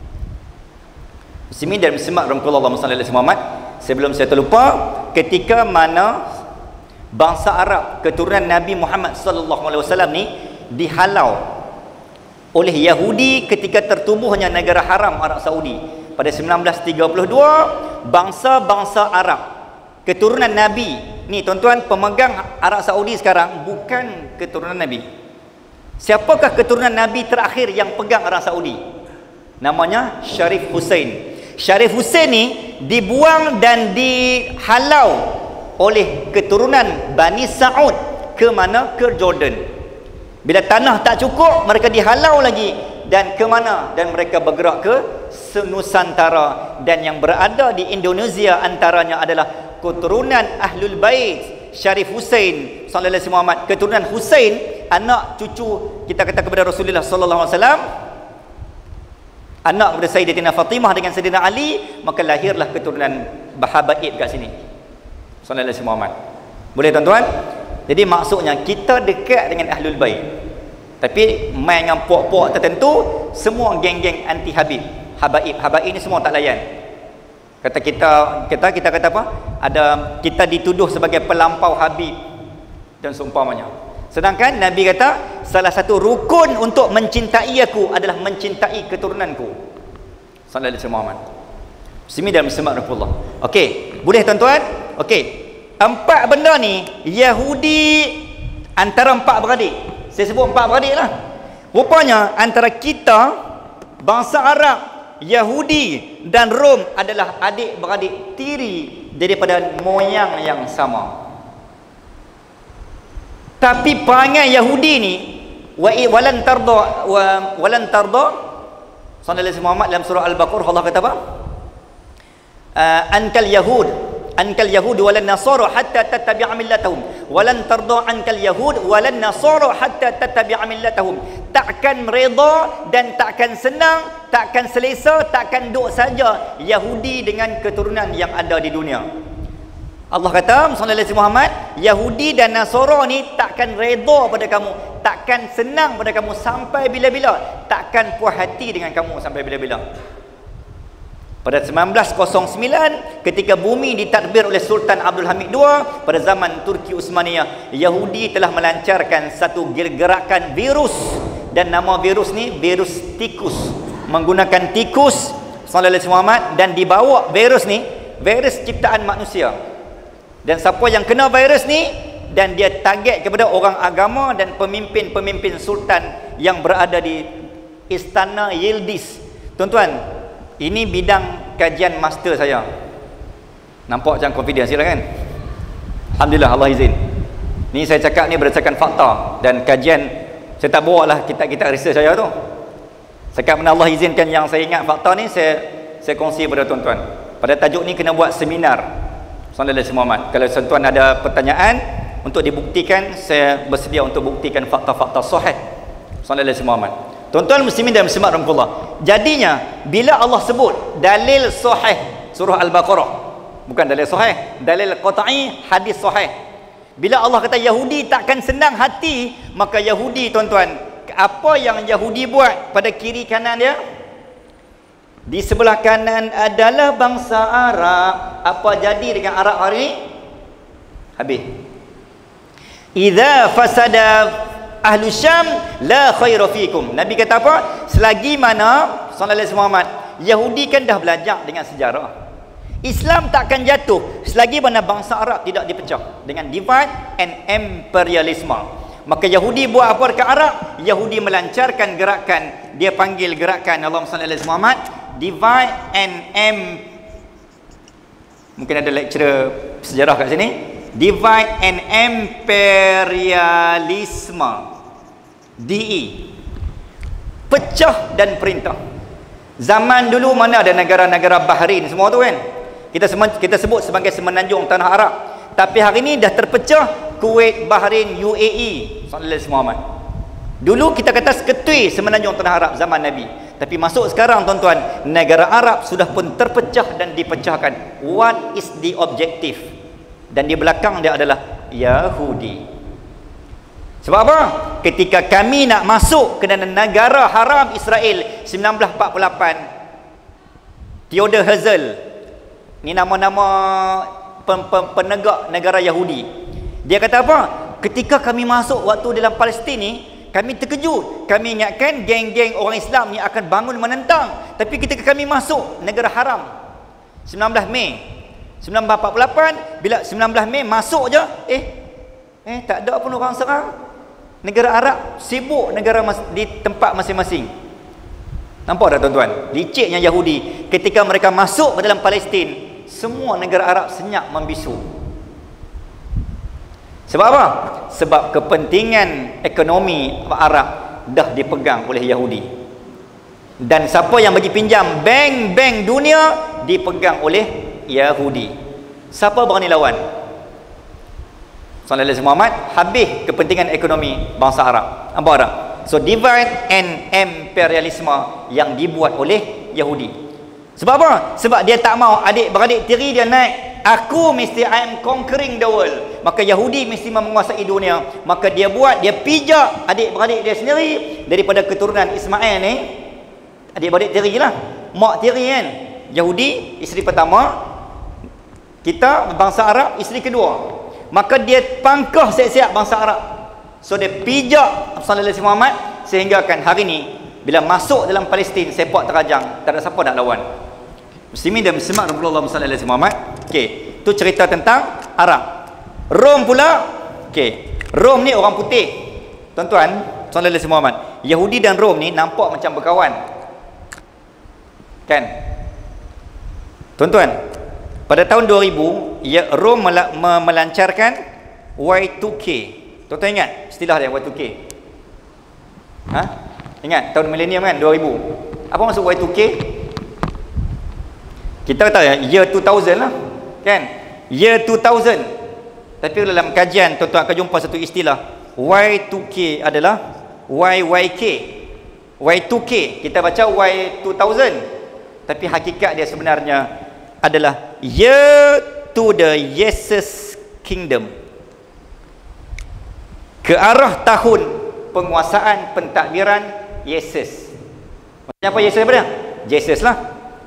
Speaker 1: Muslimin dan muslimat rahimahullah sallallahu alaihi Muhammad, sebelum saya terlupa, ketika mana bangsa Arab keturunan Nabi Muhammad sallallahu alaihi wasallam ni dihalau oleh Yahudi ketika tertubuhnya negara haram Arab Saudi pada 1932, bangsa-bangsa Arab keturunan Nabi ni tuan-tuan, pemegang Arab Saudi sekarang bukan keturunan Nabi. Siapakah keturunan Nabi terakhir yang pegang orang Saudi? Namanya Syarif Hussein. Syarif Hussein ni dibuang dan dihalau oleh keturunan Bani Saud ke mana? Ke Jordan. Bila tanah tak cukup, mereka dihalau lagi. Dan ke mana? Dan mereka bergerak ke Nusantara. Dan yang berada di Indonesia antaranya adalah keturunan Ahlul Bait, Syarif Hussein sallallahu alaihi Muhammad. Keturunan Hussein, anak cucu kita kata kepada Rasulullah sallallahu alaihi wasallam, anak kepada Sayyidatina Fatimah dengan Sayyidina Ali, maka lahirlah keturunan Bahabaib kat sini sallallahu alaihi Muhammad. Boleh tuan-tuan? Jadi maksudnya kita dekat dengan Ahlul Bait, tapi main dengan puak-puak tertentu, semua geng-geng anti Habib, Habaib ni semua tak layan. Kata kita kata apa? Kita dituduh sebagai pelampau Habib dan seumpamanya. Sedangkan Nabi kata salah satu rukun untuk mencintai aku adalah mencintai keturunanku. Sallallahu alaihi Muhammad. Bismillah dan bismillah. Okey, boleh tuan-tuan? Okey. 4 benda ni Yahudi antara 4 beradik. Saya sebut 4 beradik lah. Rupanya antara kita, bangsa Arab, Yahudi dan Rom adalah adik-beradik tiri daripada moyang yang sama. Tapi perangai Yahudi ni walan tarda sallallahu alaihi Muhammad dalam surah Al-Baqarah Allah kata apa? Ankal yahud walan nasara hatta tattabi'a millatahum walan tarda ankal yahud walan nasara hatta tattabi'a millatahum. Takkan redha dan takkan senang, takkan selesa, takkan duk saja Yahudi dengan keturunan yang ada di dunia. Allah kata sallallahu alaihi Muhammad, Yahudi dan Nasara ni takkan redha pada kamu, takkan senang pada kamu sampai bila-bila, takkan puas hati dengan kamu sampai bila-bila. Pada 1909 ketika bumi ditadbir oleh Sultan Abdul Hamid II pada zaman Turki Uthmaniyah, Yahudi telah melancarkan satu gerakan virus, dan nama virus ni virus tikus, menggunakan tikus sallallahu alaihi Muhammad, dan dibawa virus ni, virus ciptaan manusia. Dan siapa yang kena virus ni, dan dia target kepada orang agama dan pemimpin-pemimpin sultan yang berada di Istana Yildiz. Tuan-tuan, ini bidang kajian master saya. Nampak macam confidence lah kan? Alhamdulillah, Allah izin. Ni saya cakap ni berdasarkan fakta dan kajian. Saya tak bawa lah kitab-kitab research saya tu. Sekarang mana Allah izinkan yang saya ingat fakta ni, saya kongsi kepada tuan-tuan. Pada tajuk ni kena buat seminar sallallahu alaihi Muhammad. Kalau tuan-tuan ada pertanyaan untuk dibuktikan, saya bersedia untuk buktikan fakta-fakta sahih sallallahu alaihi Muhammad. Tuan-tuan muslimin dan muslimat rahmatullah. Jadinya bila Allah sebut dalil sahih surah Al-Baqarah, bukan dalil sahih, dalil qat'i, hadis sahih. Bila Allah kata Yahudi takkan senang hati, maka Yahudi tuan-tuan, apa yang Yahudi buat pada kiri kanan dia? Di sebelah kanan adalah bangsa Arab. Apa jadi dengan Arab hari ini? Habis. Idza fasada ahlu Syam la khaira fikum. Nabi kata apa? Selagi mana sallallahu alaihi Muhammad, Yahudi kan dah belajar dengan sejarah, Islam takkan jatuh selagi mana bangsa Arab tidak dipecah dengan divide and imperialisme. Maka Yahudi buat apa dekat Arab? Yahudi melancarkan gerakan, dia panggil gerakan Allahumma salli alaihi Muhammad, divide and mungkin ada lecturer sejarah kat sini, divide and imperialisme, DE, pecah dan perintah. Zaman dulu mana ada negara-negara Bahrain semua tu kan, kita sebut sebagai semenanjung tanah Arab. Tapi hari ini dah terpecah, Kuwait, Bahrain, UAE sallallahu alaihi Muhammad. Dulu kita kata seketui semenanjung tanah Arab zaman Nabi. Tapi masuk sekarang tuan-tuan, negara Arab sudah pun terpecah dan dipecahkan. What is the objective? Dan di belakang dia adalah Yahudi. Sebab apa? Ketika kami nak masuk ke dalam negara haram Israel 1948, Theodor Herzl, ni nama-nama penegak negara Yahudi, dia kata apa? Ketika kami masuk waktu dalam Palestin ni, kami terkejut. Kami ingatkan geng-geng orang Islam ni akan bangun menentang. Tapi ketika kami masuk negara haram 19 Mei 1948, bila 19 Mei masuk je, tak ada pun orang serang. Negara Arab sibuk di tempat masing-masing. Nampak tak tuan-tuan? Liciknya Yahudi ketika mereka masuk ke dalam Palestin, semua negara Arab senyap membisu. Sebab apa? Sebab kepentingan ekonomi Arab dah dipegang oleh Yahudi. Dan siapa yang bagi pinjam, bank-bank dunia dipegang oleh Yahudi. Siapa berani lawan? Sallallahu alaihi Muhammad habis kepentingan ekonomi bangsa Arab. Apa Arab? So divide and imperialisme yang dibuat oleh Yahudi. Sebab apa? Sebab dia tak mau adik-beradik tiri dia naik. Aku mesti, I am conquering the world. Maka Yahudi mesti menguasai dunia. Maka dia pijak adik-beradik dia sendiri daripada keturunan Ismail ni. Adik-beradik tiri lah. Mak tiri kan. Yahudi isteri pertama, kita bangsa Arab isteri kedua. Maka dia pangkah siap-siap bangsa Arab. So dia pijak Sallallahu alaihi Muhammad sehingga kan hari ni bila masuk dalam Palestin sepak terajang, tak ada siapa nak lawan. Muslimin dan muslimat Rasulullah sallallahu alaihi Muhammad. Okey, tu cerita tentang Arab. Rom pula, okey. Rom ni orang putih. Tuan-tuan, sallallahu alaihi Muhammad. Yahudi dan Rom ni nampak macam berkawan. Kan? Tuan-tuan, pada tahun 2000, Rom melancarkan Y2K. Tuan-tuan ingat istilah dia Y2K? Ha? Ingat tahun milenium kan 2000. Apa maksud Y2K? Kita tahu ya year 2000 lah. Kan? Year 2000. Tapi dalam kajian tuan-tuan akan jumpa satu istilah Y2K adalah YYK. Y2K kita baca Y2000. Tapi hakikat dia sebenarnya adalah year to the Jesus kingdom. Ke arah tahun penguasaan pentadbiran Yesus. Maksudnya apa Yesus apa dia? Jesus lah.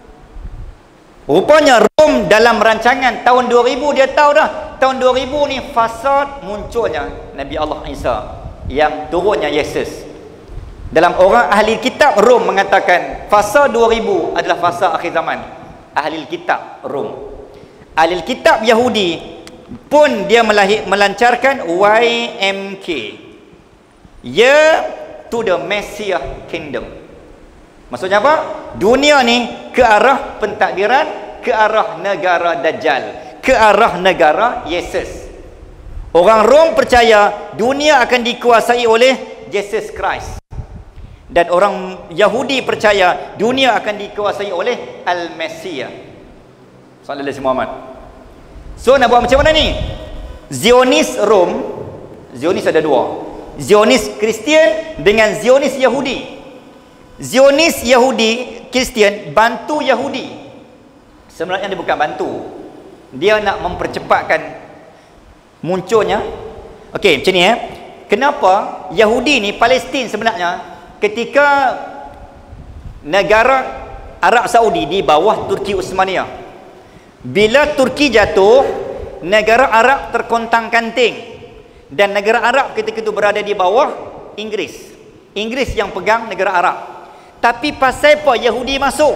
Speaker 1: Rupanya Rom dalam rancangan tahun 2000 dia tahu dah. Tahun 2000 ni fasa munculnya Nabi Allah Isa yang turunnya Yesus. Dalam orang ahli kitab Rom mengatakan fasa 2000 adalah fasa akhir zaman. Ahli kitab Rom. Ahli kitab Yahudi pun dia melancarkan YMK. Year to the Messiah Kingdom. Maksudnya apa? Dunia ni ke arah pentadbiran, ke arah negara Dajjal, ke arah negara Yesus. Orang Rom percaya dunia akan dikuasai oleh Jesus Christ. Dan orang Yahudi percaya dunia akan dikuasai oleh Al-Messiah Sallallahu alaihi Muhammad. So nak buat macam mana ni? Zionis Rom, Zionis ada dua, Zionis Kristian dengan Zionis Yahudi. Zionis Yahudi Kristian bantu Yahudi. Sebenarnya dia bukan bantu, dia nak mempercepatkan munculnya. Okey, macam ni kenapa Yahudi ni Palestin sebenarnya ketika negara Arab Saudi di bawah Turki Uthmaniyah, bila Turki jatuh, negara Arab terkontang-kanting dan negara Arab ketika itu berada di bawah Inggeris. Inggeris yang pegang negara Arab. Tapi pasal apa Yahudi masuk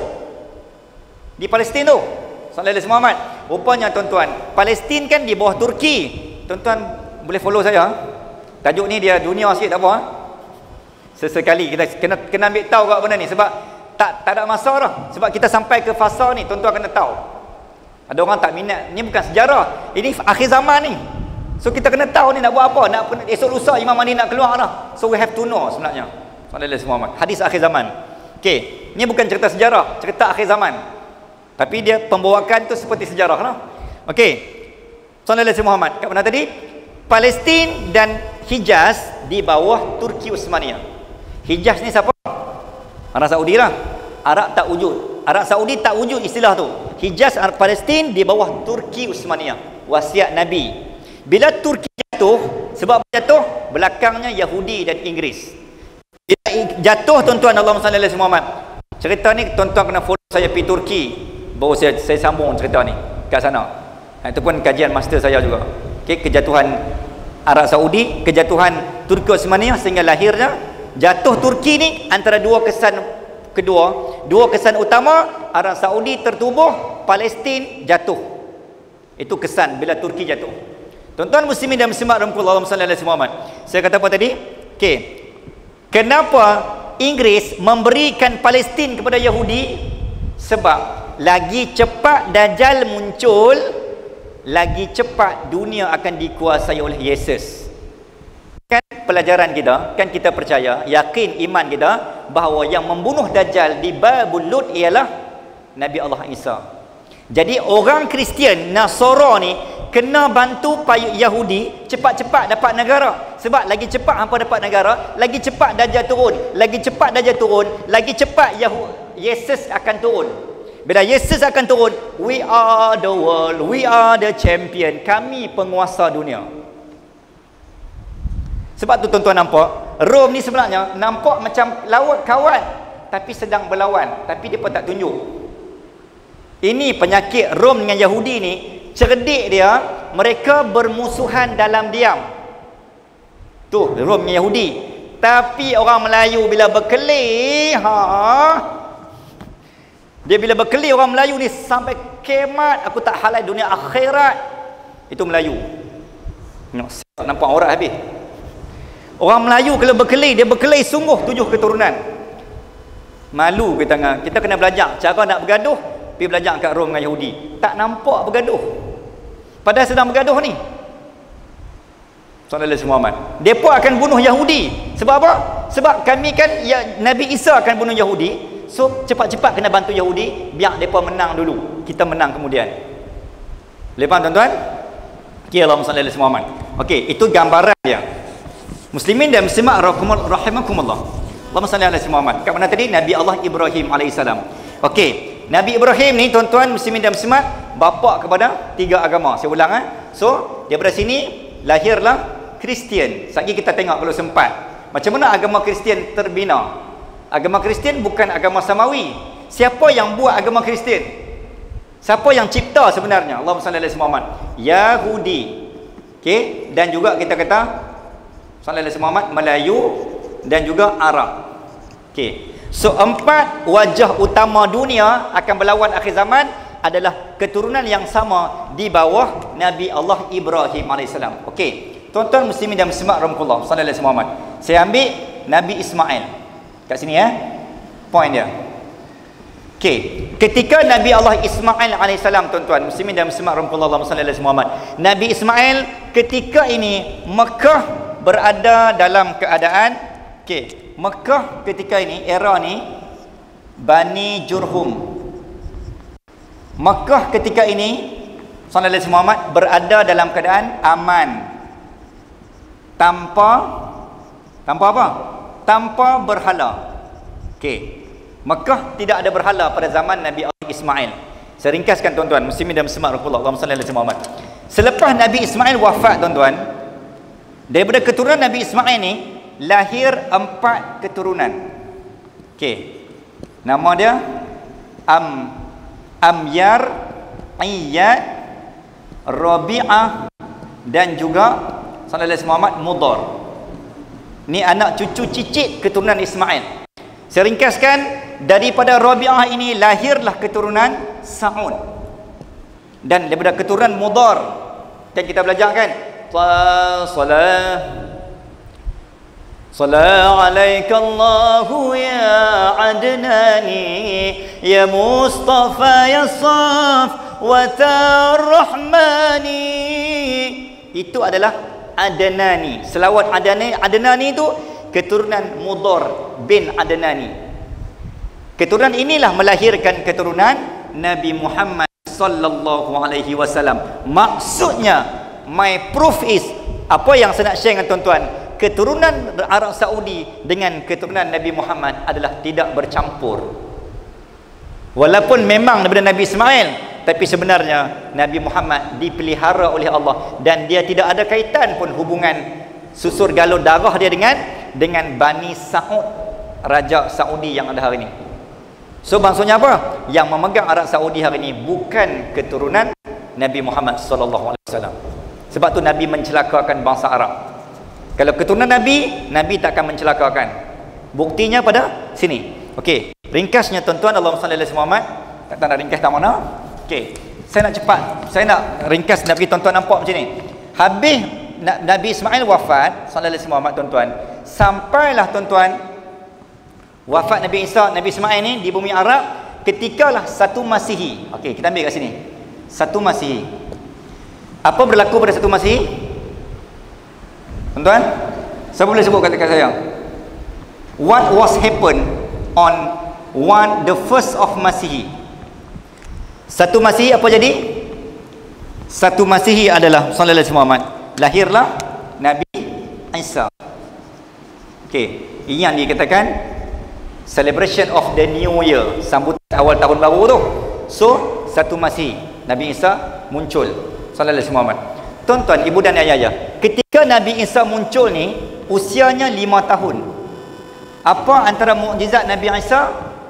Speaker 1: di Palestin tu? Sallallahu alaihi Muhammad. Rupanya tuan-tuan, Palestin kan di bawah Turki. Tuan-tuan boleh follow saya. Tajuk ni dia dunia sikit tak apa. Sesekali kita kena ambil tahu kat benda ni sebab tak ada masa dah. Sebab kita sampai ke fasa ni tuan-tuan kena tahu. Ada orang tak minat. Ni bukan sejarah. Ini akhir zaman ni. So kita kena tahu ni nak buat apa. Nak esok lusa Imam Mahdi nak keluar dah. So we have to know sebenarnya. Sallallahu alaihi Muhammad. Hadis akhir zaman. Okey, ni bukan cerita sejarah, cerita akhir zaman. Tapi dia pembawakan tu seperti sejarah lah. Okey. Sallallahu alaihi Muhammad. Kat mana tadi? Palestin dan Hijaz di bawah Turki Uthmaniyah. Hijaz ni siapa? Arab Saudi lah. Arab tak wujud. Arab Saudi tak wujud istilah tu. Hijaz Palestin di bawah Turki Uthmaniyah. Wasiat Nabi. Bila Turki jatuh, sebab jatuh belakangnya Yahudi dan Inggeris. Bila jatuh tuan-tuan, Allahumma salli ala Muhammad. Cerita ni tuan-tuan kena follow saya pergi Turki. Baru saya sambung cerita ni kat sana. Itu pun kajian master saya juga. Okey, kejatuhan Arab Saudi, kejatuhan Turki Uthmaniyah sehingga lahirnya jatuh Turki ni antara dua kesan utama. Arab Saudi tertubuh, Palestin jatuh. Itu kesan bila Turki jatuh. Tuan-tuan muslimin dan muslimat rahmatullah Muhammad. Saya kata apa tadi? Okey. Kenapa Inggeris memberikan Palestin kepada Yahudi? Sebab lagi cepat Dajjal muncul, lagi cepat dunia akan dikuasai oleh Yesus. Kan pelajaran kita, kan kita percaya, yakin iman kita bahawa yang membunuh Dajjal di Babul Lut ialah Nabi Allah Isa. Jadi orang Kristian Nasara ni kena bantu Yahudi cepat-cepat dapat negara. Sebab lagi cepat hampa dapat negara, lagi cepat Dajjal turun, lagi cepat Dajjal turun, lagi cepat Yesus akan turun. Bila Yesus akan turun, we are the world, we are the champion. Kami penguasa dunia. Sebab tu tuan-tuan nampak, Rom ni sebenarnya nampak macam lawan kawan, tapi sedang berlawan, tapi dia pun tak tunjuk. Ini penyakit Rom dengan Yahudi ni, cerdik dia, mereka bermusuhan dalam diam. Tu Rom dengan Yahudi. Tapi orang Melayu bila berkelih, dia bila berkelih orang Melayu ni sampai kiamat aku tak halal dunia akhirat. Itu Melayu. Nampak orang habis. Orang Melayu kalau berkelih, dia berkelih sungguh 7 keturunan. Malu kita kena belajar cara nak bergaduh, pergi belajar kat Rom dengan Yahudi. Tak nampak bergaduh. Padahal sedang bergaduh ni. Sallallahu alaihi wasallam. Depa akan bunuh Yahudi. Sebab apa? Sebab kami kan Nabi Isa akan bunuh Yahudi. So cepat-cepat kena bantu Yahudi biar depa menang dulu. Kita menang kemudian. Lepas tuan-tuan? Okey, Allahumma salli alaihi wasallam. Okey, itu gambaran dia. Muslimin dan muslimat rahimakumullah. Allahumma salli alaihi wasallam. Kat mana tadi? Nabi Allah Ibrahim alaihissalam. Okey, Nabi Ibrahim ni tuan-tuan muslimin dan muslimat bapa kepada 3 agama. Saya ulang So, daripada sini lahirlah Kristian. Sekejap kita tengok kalau sempat. Macam mana agama Kristian terbina? Agama Kristian bukan agama Samawi. Siapa yang buat agama Kristian? Siapa yang cipta sebenarnya? Allahumma salli alaihi wasallam. Yahudi. Okey, dan juga kita kata sallallahu alaihi wasallam Melayu dan juga Arab. Okey. So 4 wajah utama dunia akan berlawan akhir zaman adalah keturunan yang sama di bawah Nabi Allah Ibrahim alaihissalam. Okey. Tuan-tuan muslimin dan muslimat rahimakumullah sallallahu alaihi wasallam. Saya ambil Nabi Ismail. Kat sini point dia. Okey. Ketika Nabi Allah Ismail alaihissalam tuan-tuan muslimin dan muslimat rahimakumullah sallallahu alaihi wasallam. Nabi Ismail ketika ini Mekah berada dalam keadaan Mekah ketika ini era ni Bani Jurhum. Mekah ketika ini sallallahu alaihi wasallam berada dalam keadaan aman tanpa apa? Tanpa berhala. Mekah tidak ada berhala pada zaman Nabi Ismail. Saya ringkaskan tuan-tuan muslimin dan muslimat rahimakumullah sallallahu alaihi wasallam. Selepas Nabi Ismail wafat tuan-tuan, daripada keturunan Nabi Ismail ni lahir 4 keturunan. Nama dia Amyar, Iyad, Rabi'ah dan juga sallallahu alaihi wasallam Mudar. Ni anak cucu cicit keturunan Ismail. Saya ringkaskan, daripada Rabi'ah ini lahirlah keturunan Sa'ud. Dan daripada keturunan Mudar, kan kita belajar kan? Salam alaikallahu ya Adnani ya Mustafa ya Saf wa Rahmani. Itu adalah Adnani. Selawat Adnani itu keturunan Mudar bin Adnani. Keturunan inilah melahirkan keturunan Nabi Muhammad sallallahu alaihi wasallam. Maksudnya, my proof is, apa yang saya nak share dengan tuan-tuan, keturunan Arab Saudi dengan keturunan Nabi Muhammad adalah tidak bercampur. Walaupun memang daripada Nabi Ismail, tapi sebenarnya Nabi Muhammad dipelihara oleh Allah dan dia tidak ada kaitan pun hubungan susur galur darah dia dengan Bani Saud, Raja Saudi yang ada hari ini. So maksudnya apa? Yang memegang Arab Saudi hari ini bukan keturunan Nabi Muhammad sallallahu alaihi wasallam. Sebab tu Nabi mencelakakan bangsa Arab. Kalau keturunan Nabi, Nabi tak akan mencelakakan. Buktinya pada sini. Okey, ringkasnya tuan-tuan, Allahumma salli alaihi wasallam. Tak tahu nak ringkas tak mana? Okey, saya nak cepat. Saya nak ringkas Nabi tuan-tuan nampak macam ni. Habis Nabi Ismail wafat sallallahu alaihi wasallam tuan-tuan. Sampailah tuan-tuan wafat Nabi Isa, Nabi Ismail ni di bumi Arab ketikalah 1 Masihi. Okey, kita ambil kat sini. 1 Masihi. Apa berlaku pada 1 Masihi? Tuan-tuan, siapa boleh sebut kat saya? What was happen on the first of Masihi? 1 Masihi apa jadi? 1 Masihi adalah sallallahu alaihi Muhammad. Lahirlah Nabi Isa. Okey, ini yang dikatakan celebration of the new year, sambutan awal tahun baru tu. So 1 Masihi Nabi Isa muncul sallallahu alaihi Muhammad. Tuan-tuan, ibu dan ayah, ketika Nabi Isa muncul ni usianya 5 tahun. Apa antara mukjizat Nabi Isa?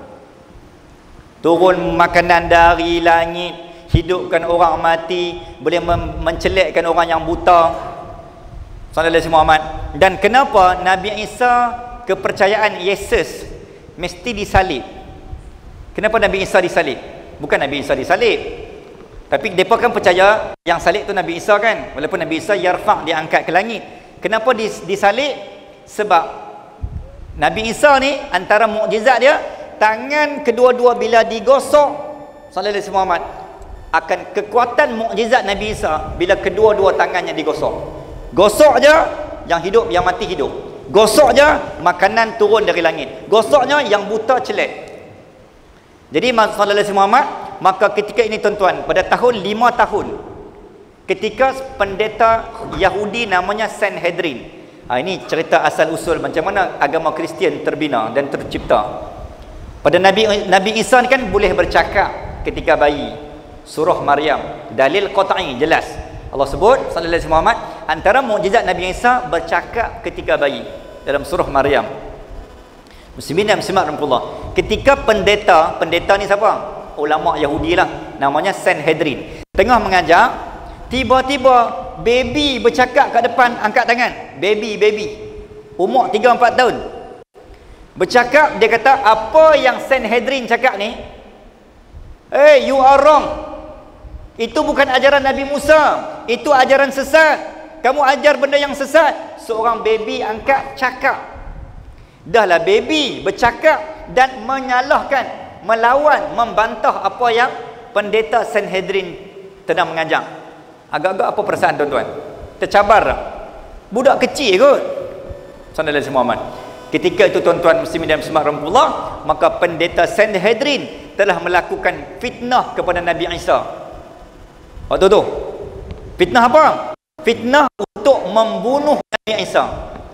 Speaker 1: Turun makanan dari langit, hidupkan orang mati, boleh mencelekkan orang yang buta sallallahu alaihi Muhammad. Dan kenapa Nabi Isa, kepercayaan Yesus mesti disalib? Kenapa Nabi Isa disalib? Bukan Nabi Isa disalib, tapi mereka kan percaya yang salib tu Nabi Isa kan, walaupun Nabi Isa yarfa', diangkat ke langit. Kenapa disalib? Sebab Nabi Isa ni antara mukjizat dia, tangan kedua-dua bila digosok sallallahu alaihi Muhammad, akan kekuatan mukjizat Nabi Isa bila kedua-dua tangannya digosok. Gosok je, yang hidup yang mati hidup. Gosok je, makanan turun dari langit. Gosoknya, yang buta celek. Jadi sallallahu alaihi Muhammad, maka ketika ini tuan-tuan, pada tahun 5 tahun, ketika pendeta Yahudi namanya Sanhedrin. Ini cerita asal usul macam mana agama Kristian terbina dan tercipta. Pada Nabi Isa ni kan boleh bercakap ketika bayi. Surah Maryam, dalil qat'i jelas. Allah sebut sallallahu alaihi Muhammad, antara mukjizat Nabi Isa bercakap ketika bayi dalam surah Maryam. Muslimin dan muslimat rahmatullah. Ketika pendeta ni siapa? Ulama Yahudi lah, namanya Sanhedrin. Tengah mengajar, tiba-tiba baby bercakap kat depan, angkat tangan. Baby umur 3-4 tahun bercakap. Dia kata, apa yang Sanhedrin cakap ni, hey, you are wrong. Itu bukan ajaran Nabi Musa, itu ajaran sesat. Kamu ajar benda yang sesat. Seorang baby angkat cakap. Dahlah baby bercakap dan menyalahkan, melawan, membantah apa yang pendeta Sanhedrin sedang mengajar. Agak-agak apa perasaan tuan-tuan? Tercabar tak? Budak kecil kot sallallahu alaihi Muhammad. Ketika itu tuan-tuan muslimin dan muslimat rahmatullah, maka pendeta Sanhedrin telah melakukan fitnah kepada Nabi Isa. Waktu tu fitnah apa? Fitnah untuk membunuh Nabi Isa.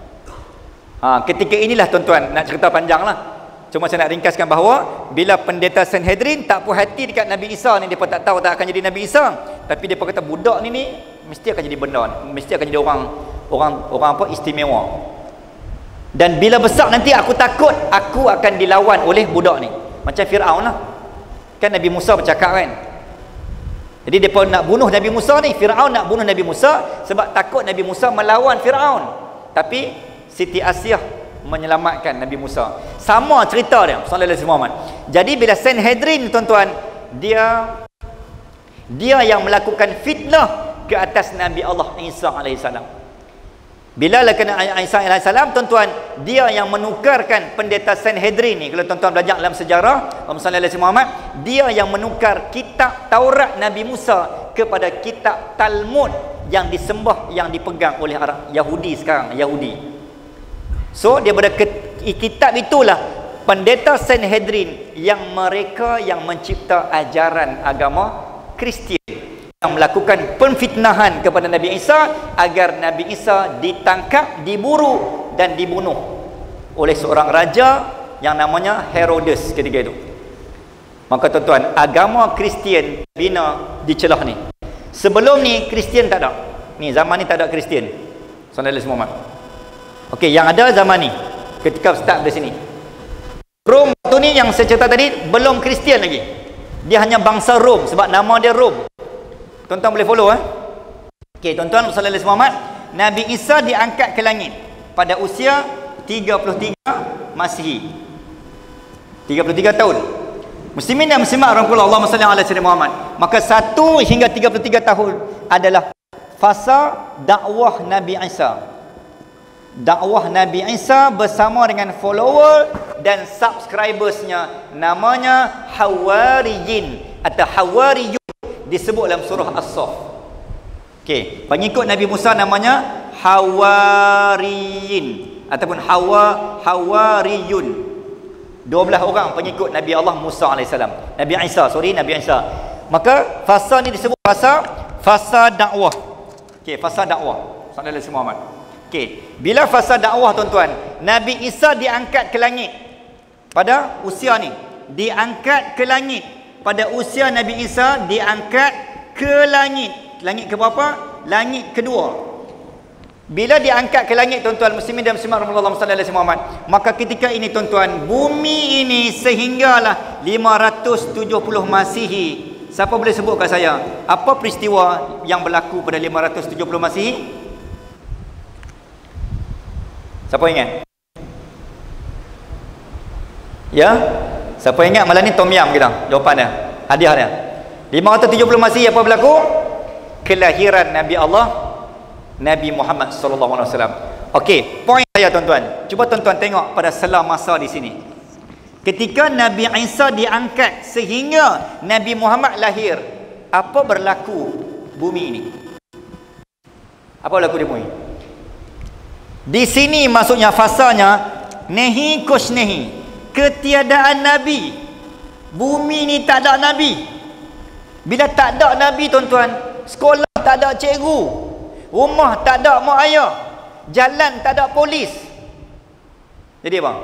Speaker 1: Ketika inilah tuan-tuan, nak cerita panjang lah, cuma saya nak ringkaskan bahawa bila pendeta Sanhedrin tak puas hati dekat Nabi Isa ni, mereka tak tahu tak akan jadi Nabi Isa, tapi mereka kata budak ni mesti akan jadi benda, mesti akan jadi orang apa istimewa. Dan bila besar nanti aku takut aku akan dilawan oleh budak ni. Macam Fir'aun lah. Kan Nabi Musa bercakap kan. Jadi mereka nak bunuh Nabi Musa ni. Fir'aun nak bunuh Nabi Musa sebab takut Nabi Musa melawan Fir'aun. Tapi Siti Asyah menyelamatkan Nabi Musa. Sama cerita dia sallallahu alaihi Muhammad. Jadi bila Sanhedrin tuan-tuan, dia yang melakukan fitnah ke atas Nabi Allah Isa alaihissalam. Bila lah kena Isa alaihissalam tuan-tuan, dia yang menukarkan pendeta Sanhedrin ni. Kalau tuan-tuan belajar dalam sejarah sallallahu alaihi Muhammad, dia yang menukar kitab Taurat Nabi Musa kepada kitab Talmud yang disembah, yang dipegang oleh Arab Yahudi sekarang, Yahudi. So dia pada kitab itulah pendeta Sanhedrin yang mereka yang mencipta ajaran agama Kristian, yang melakukan penfitnahan kepada Nabi Isa agar Nabi Isa ditangkap, diburu dan dibunuh oleh seorang raja yang namanya Herodes ketika itu. Maka tuan-tuan, agama Kristian bina di celah ni. Sebelum ni Kristian tak ada. Ni zaman ni tak ada Kristian. Sallallahu alaihi Muhammad. Okey, yang ada zaman ni ketika start dari sini. Rom tu ni yang saya cerita tadi belum Kristian lagi. Dia hanya bangsa Rom sebab nama dia Rom. Tuan-tuan boleh follow Okey, tuan-tuan sallallahu alaihi Muhammad, Nabi Isa diangkat ke langit pada usia 33 Masihi. 33 tahun. Muslimin dan muslimat rahmatullah, Allahumma salli ala sayyidina Muhammad. Maka 1 hingga 33 tahun adalah fasa dakwah Nabi Isa. dakwah Nabi Isa bersama dengan follower dan subscribersnya, namanya Hawariyin atau Hawariyun, disebut dalam surah As-Saff. Okey, pengikut Nabi Musa namanya Hawariyin ataupun Hawariyun. 12 orang pengikut Nabi Allah Musa AS. Nabi Isa. Maka fasa ni disebut fasa dakwah. Okey, fasa dakwah. Sallallahu alaihi Muhammad. Okey, bila fasa dakwah tuan-tuan, Nabi Isa diangkat ke langit pada usia ni. Diangkat ke langit pada usia Nabi Isa, diangkat ke langit. Langit ke berapa? Langit kedua. Bila diangkat ke langit tuan-tuan muslimin dan muslimat Rasulullah sallallahu alaihi Muhammad, maka ketika ini tuan-tuan, bumi ini sehinggalah 570 Masihi. Siapa boleh sebut kat saya apa peristiwa yang berlaku pada 570 Masihi? Siapa ingat? Ya? Siapa ingat? Malam ni tom yam kita jawapan dia, hadiah dia. 570 Masihi apa berlaku? Kelahiran Nabi Allah Nabi Muhammad sallallahu alaihi wasallam. Okey, poin saya tuan-tuan. Cuba tuan-tuan tengok pada selang masa di sini. Ketika Nabi Isa diangkat sehingga Nabi Muhammad lahir, apa berlaku bumi ini? Apa berlaku di bumi? Di sini maksudnya fasanya nehi kusnehi, ketiadaan Nabi. Bumi ni tak ada Nabi. Bila tak ada Nabi tuan-tuan, sekolah tak ada cikgu, rumah tak ada mak ayah, jalan tak ada polis. Jadi apa?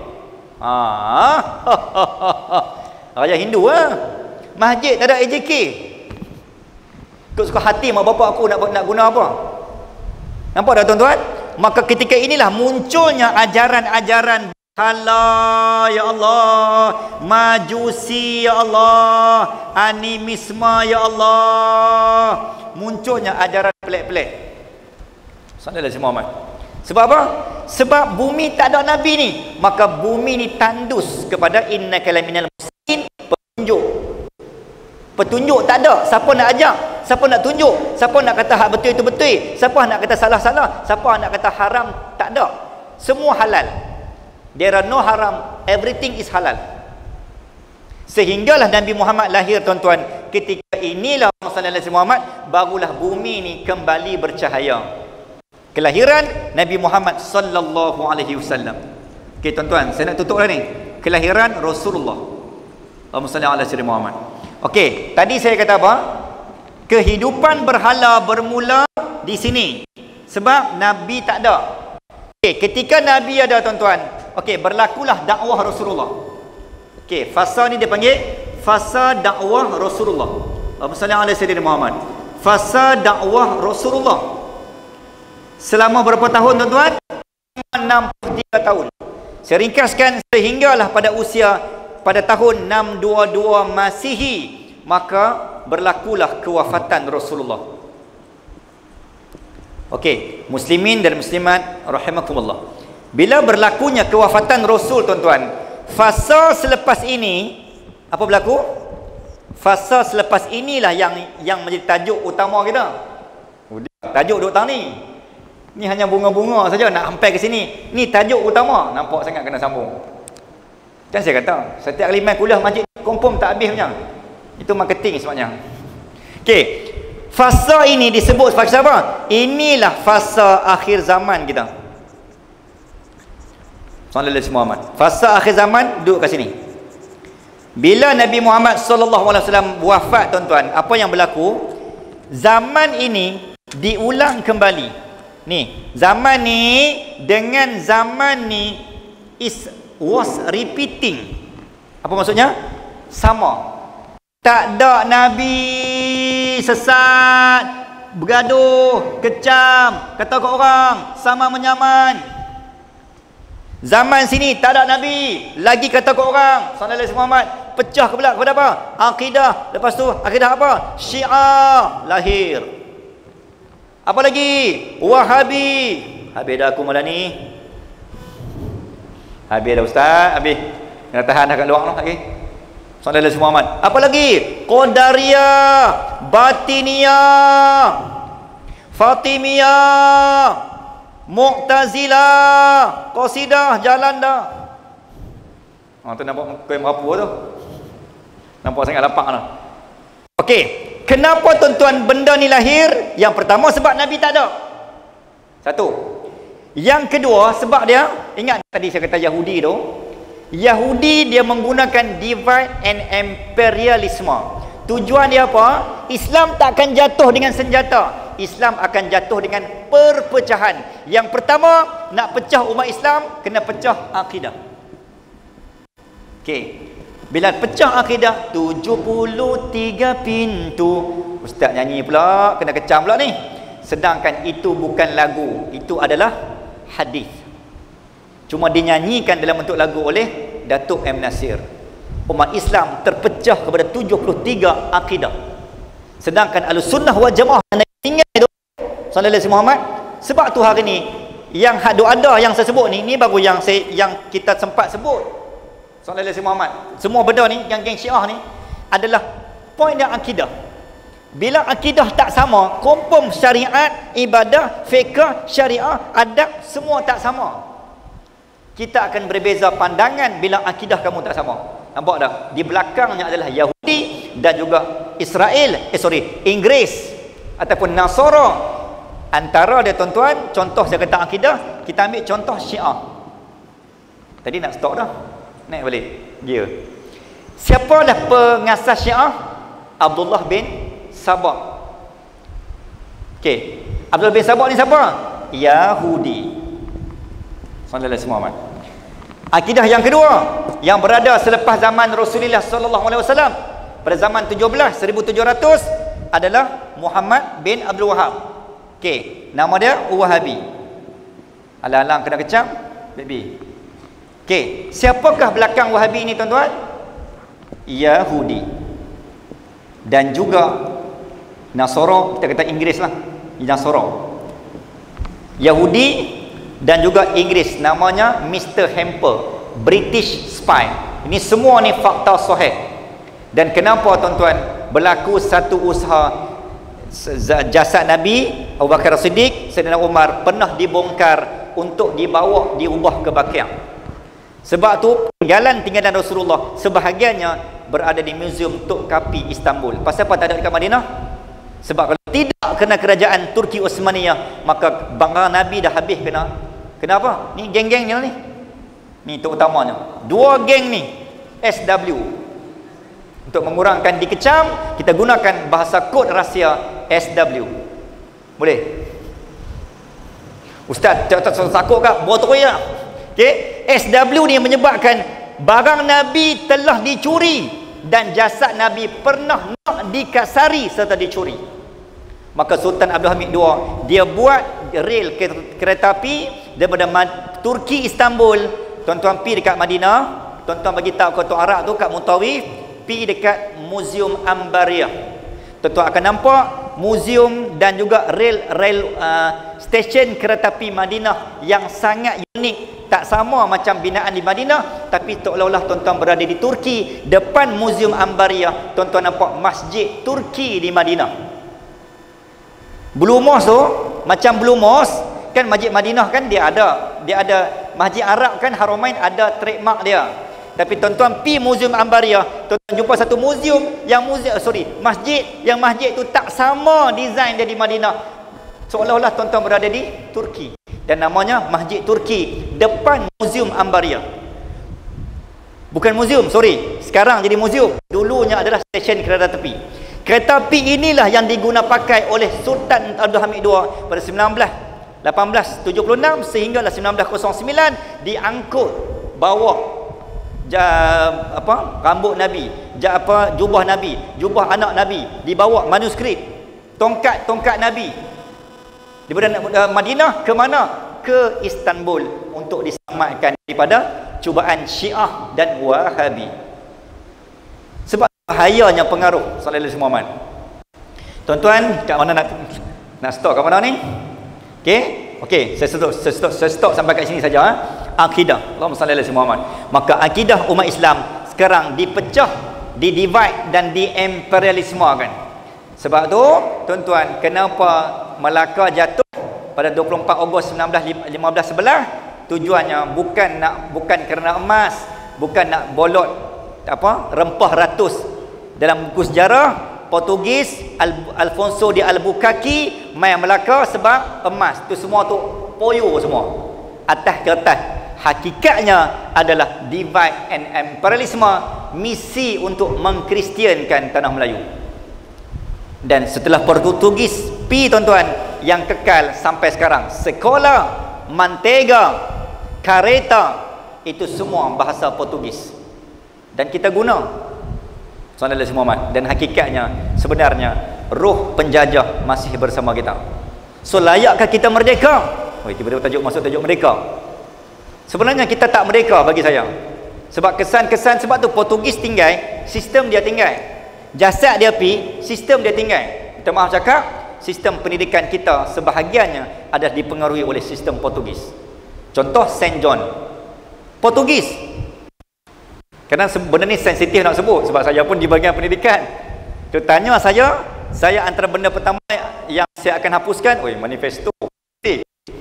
Speaker 1: Raja Hindu lah. Masjid tak ada AJK. Ikut suka hati mak bapak aku nak guna apa. Nampak tak tuan-tuan? Maka ketika inilah munculnya ajaran-ajaran Hala ya Allah, Majusi ya Allah, Animisme ya Allah. Munculnya ajaran pelik-pelik. Sallallahu alaihi Muhammad. Sebab apa? Sebab bumi tak ada Nabi ni, maka bumi ni tandus kepada innaka laminal muslimin, petunjuk tak ada. Siapa nak ajak? Siapa nak tunjuk? Siapa nak kata hak betul itu betul? Siapa nak kata salah-salah? Siapa nak kata haram? Tak ada. Semua halal. There are no haram, everything is halal. Sehinggalah Nabi Muhammad lahir tuan-tuan. Ketika inilah Sallallahu Alaihi Muhammad, barulah bumi ni kembali bercahaya. Kelahiran Nabi Muhammad sallallahu alaihi wasallam. Okey tuan-tuan, saya nak tutuplah ni. Kelahiran Rasulullah. Allahumma salli ala sayyidina Muhammad. Okey, tadi saya kata apa? Kehidupan berhala bermula di sini. Sebab Nabi tak ada. Okey, ketika Nabi ada tuan-tuan, okey, berlakulah dakwah Rasulullah. Okey, fasa ni dia panggil fasa dakwah Rasulullah. Allahumma salli ala sayyidina Muhammad. Fasa dakwah Rasulullah. Selama berapa tahun tuan-tuan? 63 tahun. Saya ringkaskan, sehinggalah pada usia pada tahun 622 Masihi, maka berlakulah kewafatan Rasulullah. Okey, muslimin dan muslimat rahimakumullah. Bila berlakunya kewafatan Rasul tuan-tuan, fasa selepas ini apa berlaku? Fasa selepas inilah yang menjadi tajuk utama kita. Tajuk duk tang ni. Ni hanya bunga-bunga saja nak sampai ke sini. Ni tajuk utama. Nampak sangat kena sambung. Dan saya kata, setiap kali main kuliah masjid confirm tak habis punya. Itu marketing sebenarnya. Okey. Fasa ini disebut fasa apa? Inilah fasa akhir zaman kita. Sallallahu alaihi Muhammad. Fasa akhir zaman duduk kat sini. Bila Nabi Muhammad sallallahu alaihi wasallam wafat tuan-tuan, apa yang berlaku? Zaman ini diulang kembali. Ni, zaman ni dengan zaman ni was repeating. Apa maksudnya? Sama. Tak ada Nabi sesat, bergaduh, kecam, kata kat orang, sama menyaman. Zaman sini tak ada Nabi, lagi kata kat orang, sallallahu alaihi Muhammad, pecah kepada apa? Akidah. Lepas tu akidah apa? Syiah lahir. Apa lagi? Wahabi. Habis dah aku malam ni. Habis dah ustaz, habis. Kena tahan dah kat luar noh lagi. Sallallahu alaihi Muhammad. Apa lagi? Qadariyah, Batiniyah, Fatimiyah. Mu'tazilah, qasidah jalan dah. Tu nampak kau yang berapa tu? Nampak sangat lapang dah. Okey, kenapa tuan-tuan benda ni lahir? Yang pertama sebab Nabi tak ada. Satu. Yang kedua sebab dia, ingat tadi saya kata Yahudi tu. Yahudi dia menggunakan divide and imperialism. Tujuan dia apa? Islam tak akan jatuh dengan senjata. Islam akan jatuh dengan perpecahan. Yang pertama, nak pecah umat Islam, kena pecah akidah. Okey. Bila pecah akidah, 73 pintu. Ustaz nyanyi pula, kena kecam pula ni. Sedangkan itu bukan lagu, itu adalah hadis. Cuma dinyanyikan dalam bentuk lagu oleh Datuk M. Nasir. Umat Islam terpecah kepada 73 akidah. Sedangkan Ahlussunnah wal Jamaah yang tinggal itu sallallahu alaihi Muhammad. Sebab tu hari ni yang ada yang saya sebut ni baru yang kita sempat sebut. Sallallahu alaihi Muhammad. Semua benda ni yang geng Syiah ni adalah poin yang akidah. Bila akidah tak sama, confirm syariat, ibadah, fiqh, syariah, adab semua tak sama. Kita akan berbeza pandangan bila akidah kamu tak sama. Nampak tak? Di belakangnya adalah Yahudi dan juga Inggris ataupun Nasara. Antara dia tuan-tuan, contoh saya kata akidah, kita ambil contoh Syiah. Tadi nak stop dah. Naik balik dia. Siapalah pengasas Syiah? Abdullah bin Sabah. Okey, Abdullah bin Sabah ni siapa? Yahudi. Sallallahu alaihi wasallam. Akidah yang kedua yang berada selepas zaman Rasulullah sallallahu alaihi wasallam pada zaman 1700 adalah Muhammad bin Abdul Wahab. Okey, nama dia Wahabi. Alang-alang kena kecam, baby. Okey, siapakah belakang Wahabi ini tuan-tuan? Yahudi. Dan juga Nasara, kita kata Inggeris lah. Nasara. Yahudi dan juga Inggeris, namanya Mr. Hempel, British spy. Ini semua ni fakta sahih. Dan kenapa tuan-tuan berlaku satu usaha jasad Nabi Abu Bakar As-Siddiq, Saidina Umar pernah dibongkar untuk dibawa diubah ke Baqi'. Sebab tu tinggalan Rasulullah sebahagiannya berada di Museum Tok Kapi Istanbul. Pasal apa tak ada dekat Madinah? Sebab kalau tidak kena kerajaan Turki Osmaniyah, maka barang Nabi dah habis kena. Kenapa? Ni geng-geng ni. Ni terutamanya. Dua geng ni SW. Untuk mengurangkan dikecam, kita gunakan bahasa kod rahsia SW. Boleh? Ustaz, takut ke? Buat terus ya. Okey, SW ni menyebabkan barang Nabi telah dicuri dan jasad Nabi pernah nak dikasari serta dicuri. Maka Sultan Abdul Hamid II dia buat rel kereta api daripada Turki Istanbul, tuan-tuan pi dekat Madinah, tuan-tuan bagi tahu ke Tok Arab tu kat Mutawif, pi dekat Museum Ambariah. Tuan-tuan akan nampak museum dan juga stesen kereta api Madinah yang sangat unik. Tak sama macam binaan di Madinah, tapi seolah-olah tuan-tuan berada di Turki. Depan Museum Ambariah, tuan-tuan nampak masjid Turki di Madinah. Blue Mosque tu macam Blue Mosque kan, masjid Madinah kan dia ada masjid Arab kan, Haramain ada trademark dia. Tapi tuan-tuan pi Museum Ambariah, tuan-tuan jumpa satu museum yang masjid tu tak sama design dia di Madinah. Seolah-olah tuan-tuan berada di Turki. Dan namanya Masjid Turki depan Museum Ambariah. Bukan museum, sekarang jadi museum. Dulunya adalah stesen kereta api. Kereta api inilah yang diguna pakai oleh Sultan Abdul Hamid II pada 1876 sehinggalah 1909 diangkut bawa rambut Nabi, jubah Nabi, jubah anak Nabi, dibawa manuskrip, tongkat Nabi daripada Madinah ke mana? Ke Istanbul untuk diselamatkan daripada cubaan Syiah dan Wahabi. Sebab bahayanya pengaruh sallallahu alaihi wasallam. Tuan-tuan, kat mana nak stop kat mana ni? Okey, saya stop sampai kat sini saja. Akidah. Allahumma salli ala Muhammad. Maka akidah umat Islam sekarang dipecah, di-divide dan di-imperialisme kan. Sebab tu, tuan-tuan, kenapa Melaka jatuh? pada 24 Ogos 1915 tujuannya bukan kerana emas, bukan nak bolot rempah ratus. Dalam buku sejarah Portugis, Alfonso de Albuquerque mai Melaka sebab emas. Tu semua tu poyo semua atas kertas. Hakikatnya adalah divide and imperialisme, misi untuk mengkristiankan tanah Melayu. Dan setelah Portugis pi tuan-tuan, yang kekal sampai sekarang sekolah, mantega, kereta, itu semua bahasa Portugis dan kita guna. Sallallahu alaihi Muhammad. Dan hakikatnya sebenarnya roh penjajah masih bersama kita. So layakkah kita merdeka? Tiba-tiba masuk tajuk merdeka. Sebenarnya kita tak merdeka bagi saya. Sebab kesan-kesan, sebab tu Portugis tinggal, sistem dia tinggal. Jasad dia pi, sistem dia tinggal. Kita maaf cakap, sistem pendidikan kita sebahagiannya adalah dipengaruhi oleh sistem Portugis. Contoh St. John, Portugis. Kerana benda ni sensitif nak sebut, sebab saya pun di bahagian pendidikan. Tu tanya saya antara benda pertama yang saya akan hapuskan, manifesto. Okay.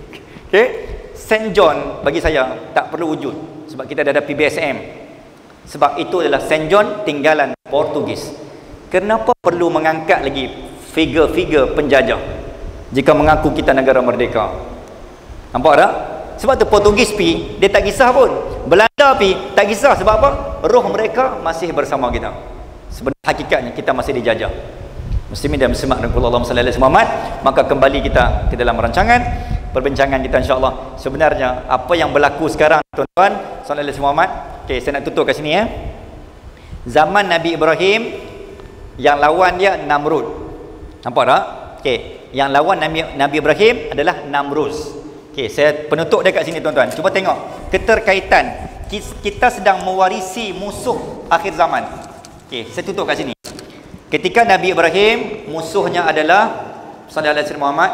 Speaker 1: St. John bagi saya tak perlu wujud sebab kita dah ada PBSM. Sebab itu adalah St. John tinggalan Portugis. Kenapa perlu mengangkat lagi figure-figure penjajah jika mengaku kita negara merdeka? Nampak tak? Sebab tu Portugis pi, dia tak kisah pun. Belanda pi, tak kisah. Sebab apa? Roh mereka masih bersama kita. Sebenarnya hakikatnya kita masih dijajah. Muslimin dan muslimat radhiyallahu Muhammad. Maka kembali kita ke dalam rancangan perbincangan kita insya-Allah. Sebenarnya apa yang berlaku sekarang tuan-tuan sallallahu alaihi Muhammad. Okey, saya nak tutup kat sini ya. Zaman Nabi Ibrahim, yang lawan dia Namrud. Nampak tak? Okey, yang lawan Nabi Ibrahim adalah Namruz. Okey, saya penutup dia kat sini tuan-tuan. Cuba tengok keterkaitan. Kita sedang mewarisi musuh akhir zaman. Okey, saya tutup kat sini. Ketika Nabi Ibrahim, musuhnya adalah sallallahu alaihi Muhammad.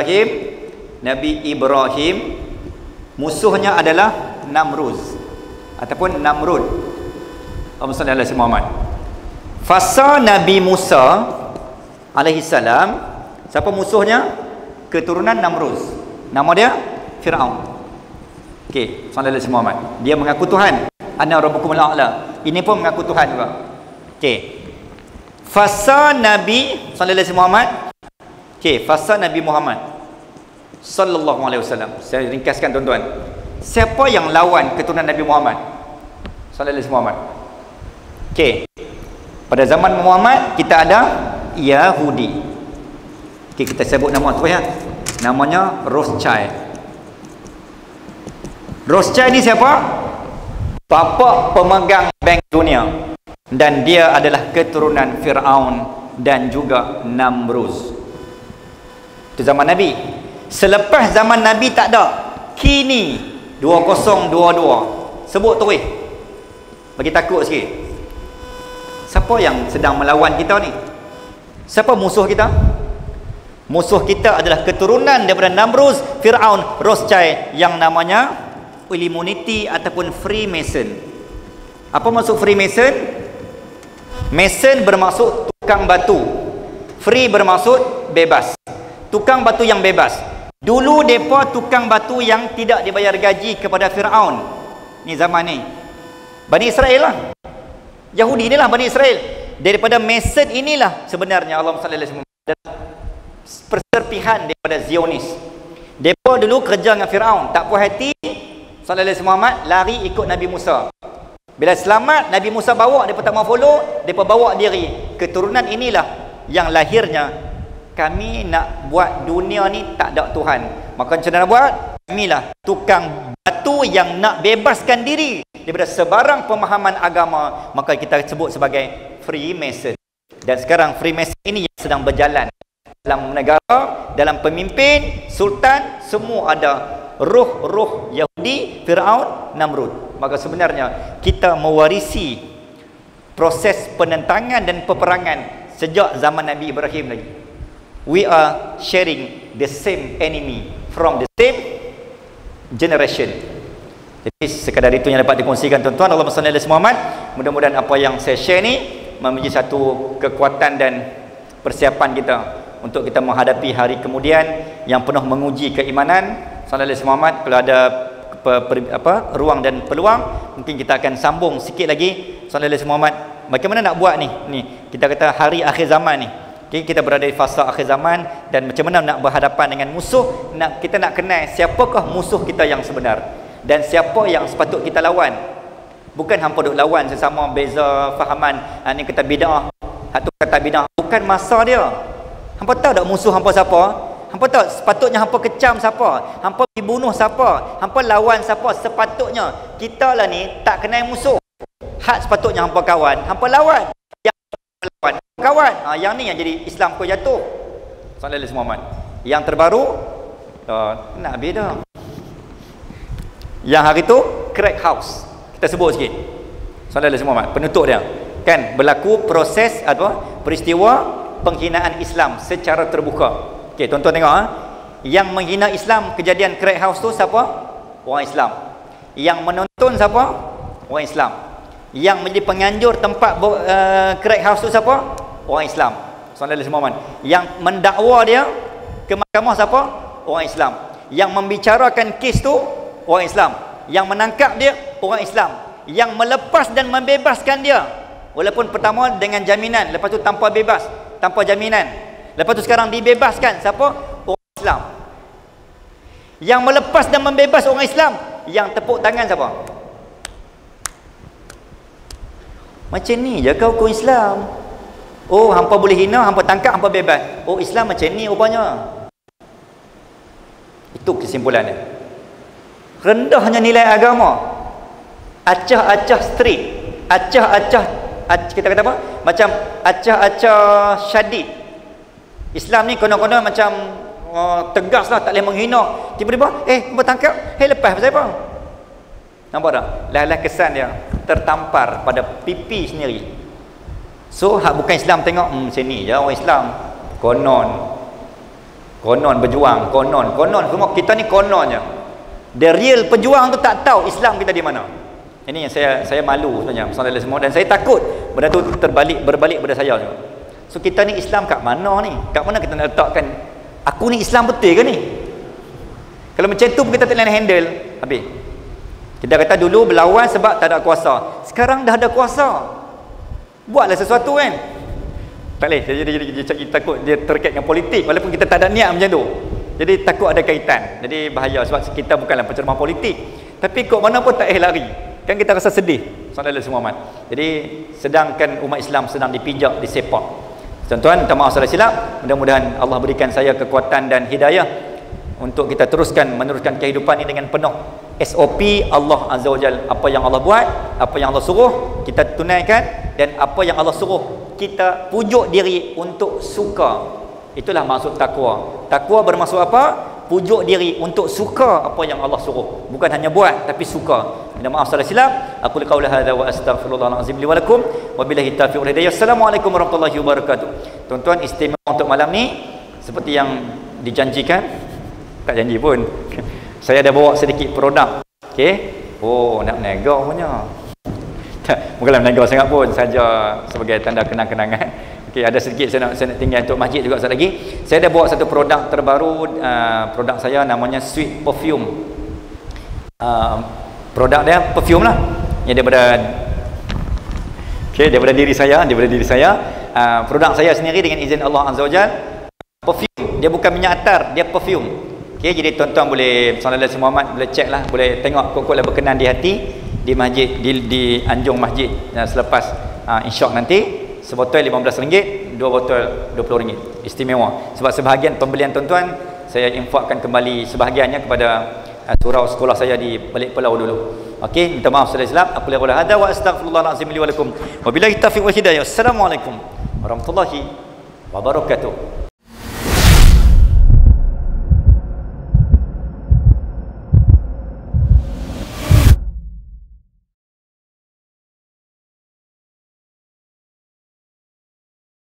Speaker 1: Nabi Ibrahim musuhnya adalah Namruz ataupun Namrud. Allahumma salli ala Muhammad. Fasa Nabi Musa alaihi salam, siapa musuhnya? Keturunan Namruz. Nama dia Firaun. Okey, sallallahu alaihi Muhammad. Dia mengaku Tuhan. Ana rabbukumul a'la. Ini pun mengaku Tuhan juga. Okey. Fasa Nabi sallallahu alaihi Muhammad. Okey, fasa Nabi Muhammad sallallahu alaihi wasallam. Saya ringkaskan tuan-tuan. Siapa yang lawan keturunan Nabi Muhammad sallallahu alaihi Muhammad? Okey. Pada zaman Muhammad kita ada Yahudi. Okey, kita sebut nama tu ya. Namanya Rothschild. Rothschild ni siapa? Bapa pemegang bank dunia. Dan dia adalah keturunan Firaun dan juga Namruz. Itu zaman Nabi. Selepas zaman Nabi tak ada. Kini 2022. Sebut tu bagi takut sikit. Siapa yang sedang melawan kita ni? Siapa musuh kita? Musuh kita adalah keturunan daripada Namruz, Firaun, Rothschild yang namanya Illuminati ataupun Freemason. Apa maksud Freemason? Mason bermaksud tukang batu. Free bermaksud bebas. Tukang batu yang bebas. Dulu mereka tukang batu yang tidak dibayar gaji kepada Firaun. Ni zaman ni Bani Israel lah. Yahudi inilah Bani Israel. Daripada Mason inilah sebenarnya Allah sallallahu alaihi wasallam perserpihan daripada Zionis. Mereka dulu kerja dengan Firaun, tak puas hati sallallahu alaihi Muhammad lari ikut Nabi Musa. Bila selamat Nabi Musa bawa, mereka tak mau follow, mereka bawa diri. Keturunan inilah yang lahirnya kami nak buat dunia ni tak ada Tuhan. Maka macam mana nak buat? Kamilah tukang batu yang nak bebaskan diri daripada sebarang pemahaman agama. Maka kita sebut sebagai Freemason. Dan sekarang Freemason ini yang sedang berjalan dalam negara, dalam pemimpin, sultan, semua ada roh-roh Yahudi, Firaun, Namrud. Maka sebenarnya kita mewarisi proses penentangan dan peperangan sejak zaman Nabi Ibrahim lagi. We are sharing the same enemy from the same generation. Jadi sekadar itu yang dapat dikongsikan tuan-tuan. Allahumma salli ala Muhammad. Mudah-mudahan apa yang saya share ni menjadi satu kekuatan dan persiapan kita untuk kita menghadapi hari kemudian yang penuh menguji keimanan. Sallallahu alaihi Muhammad, kalau ada ruang dan peluang, mungkin kita akan sambung sikit lagi sallallahu alaihi Muhammad. Bagaimana nak buat ni? Kita kata hari akhir zaman ni. Okay, kita berada di fasa akhir zaman, dan macam mana nak berhadapan dengan musuh. Kita nak kenal siapakah musuh kita yang sebenar dan siapa yang sepatut kita lawan. Bukan hampa duk lawan sesama beza fahaman. Ni kata bid'ah, satu kata bid'ah. Bukan masa dia. Hampa tahu tak musuh hampa siapa? Hampa tahu sepatutnya hampa kecam siapa? Hampa dibunuh siapa? Hampa lawan siapa? Sepatutnya kita lah ni tak kenal musuh. Hak sepatutnya hampa kawan, hampa lawan. Lawan kawan. Yang ni yang jadi Islam kau jatuh. Sallallahu alaihi Muhammad. Yang terbaru nak beda. Yang hari tu crack house. Kita sebut sikit. Sallallahu alaihi Muhammad, penutup dia. Kan berlaku proses peristiwa penghinaan Islam secara terbuka. Okey, tuan-tuan tengok Yang menghina Islam kejadian crack house tu siapa? Orang Islam. Yang menonton siapa? Orang Islam. Yang menjadi penganjur tempat crack house tu siapa? Orang Islam. Sallallahu alaihi Muhammad. Yang mendakwa dia ke mahkamah siapa? Orang Islam. Yang membicarakan kes tu orang Islam. Yang menangkap dia orang Islam. Yang melepas dan membebaskan dia, walaupun pertama dengan jaminan, lepas tu tanpa bebas, tanpa jaminan, lepas tu sekarang dibebaskan siapa? Orang Islam. Yang melepas dan membebas orang Islam, yang tepuk tangan siapa? Macam ni je kau hukum Islam. Oh, hampa boleh hina, hampa tangkap, hampa bebas. Oh, Islam macam ni rupanya. Itu kesimpulannya. Rendahnya nilai agama. Acah-acah street. Acah-acah, kita kata apa? Macam acah-acah syadid. Islam ni konon-konon macam tegas lah, tak boleh menghina. Tiba-tiba, hampa tangkap, lepas pasal apa? Nampak tak? Lah kesan dia tertampar pada pipi sendiri. So hak bukan Islam tengok macam ni je orang Islam. Konon berjuang, konon semua kita ni konon je. The real pejuang tu tak tahu Islam kita di mana. Ini yang saya malu sebenarnya masalah semua, dan saya takut benda tu berbalik pada saya juga. So kita ni Islam kat mana ni? Kat mana kita nak letakkan aku ni Islam betul ke ni? Kalau macam tu kita tak boleh handle, habis. Kita kata dulu berlawan sebab tak ada kuasa. Sekarang dah ada kuasa. Buatlah sesuatu kan. Tak boleh. Jadi takut dia terkait dengan politik, walaupun kita tak ada niat macam tu. Jadi takut ada kaitan. Jadi bahaya sebab kita bukanlah penceramah politik. Tapi kok mana pun tak lari. Kan kita rasa sedih. Sallallahu alaihi Muhammad. Jadi sedangkan umat Islam sedang dipijak, disepak. Tuan-tuan, minta maaf salah silap. Mudah-mudahan Allah berikan saya kekuatan dan hidayah untuk kita teruskan meneruskan kehidupan ini dengan penuh SOP Allah Azza wa Jal. Apa yang Allah buat, apa yang Allah suruh, kita tunaikan, dan apa yang Allah suruh kita pujuk diri untuk suka. Itulah maksud takwa. Takwa bermaksud apa? Pujuk diri untuk suka apa yang Allah suruh, bukan hanya buat tapi suka. Minta maaf salah silap. Aku qaula hadza wa astaghfirullahal azim li wa lakum wa billahi taufiq wal hidayah. Assalamualaikum warahmatullahi wabarakatuh. Tuan-tuan, istimewa untuk malam ni seperti yang dijanjikan. Tak janji pun. Saya dah bawa sedikit produk. Okey. Oh, nak berniaga punya. Bukanlah berniaga sangat pun, saja sebagai tanda kenang-kenangan. Okey, ada sedikit saya nak tinggal untuk masjid juga sekejap lagi. Saya dah bawa satu produk terbaru, produk saya namanya Sweet Perfume. Produk dia perfume lah. Yang daripada diri saya, produk saya sendiri dengan izin Allah Azza wa Jalla. Perfume, dia bukan minyak atar, dia perfume. Okey, jadi tuan-tuan boleh sallallahu alaihi Muhammad boleh check lah, boleh tengok kok-koklah berkenan di hati di masjid di Anjung Masjid selepas insya nanti. Sebotol RM15, 2 botol RM20. Istimewa. Sebab sebahagian pembelian tuan-tuan saya infakkan kembali sebahagiannya kepada surau sekolah saya di Balik Pelau dulu. Okey, minta maaf salah silap. Aku qala hadza wa astaghfirullahal azim li wa lakum. Wabillahi taufiq wal hidayah. Assalamualaikum warahmatullahi wabarakatuh.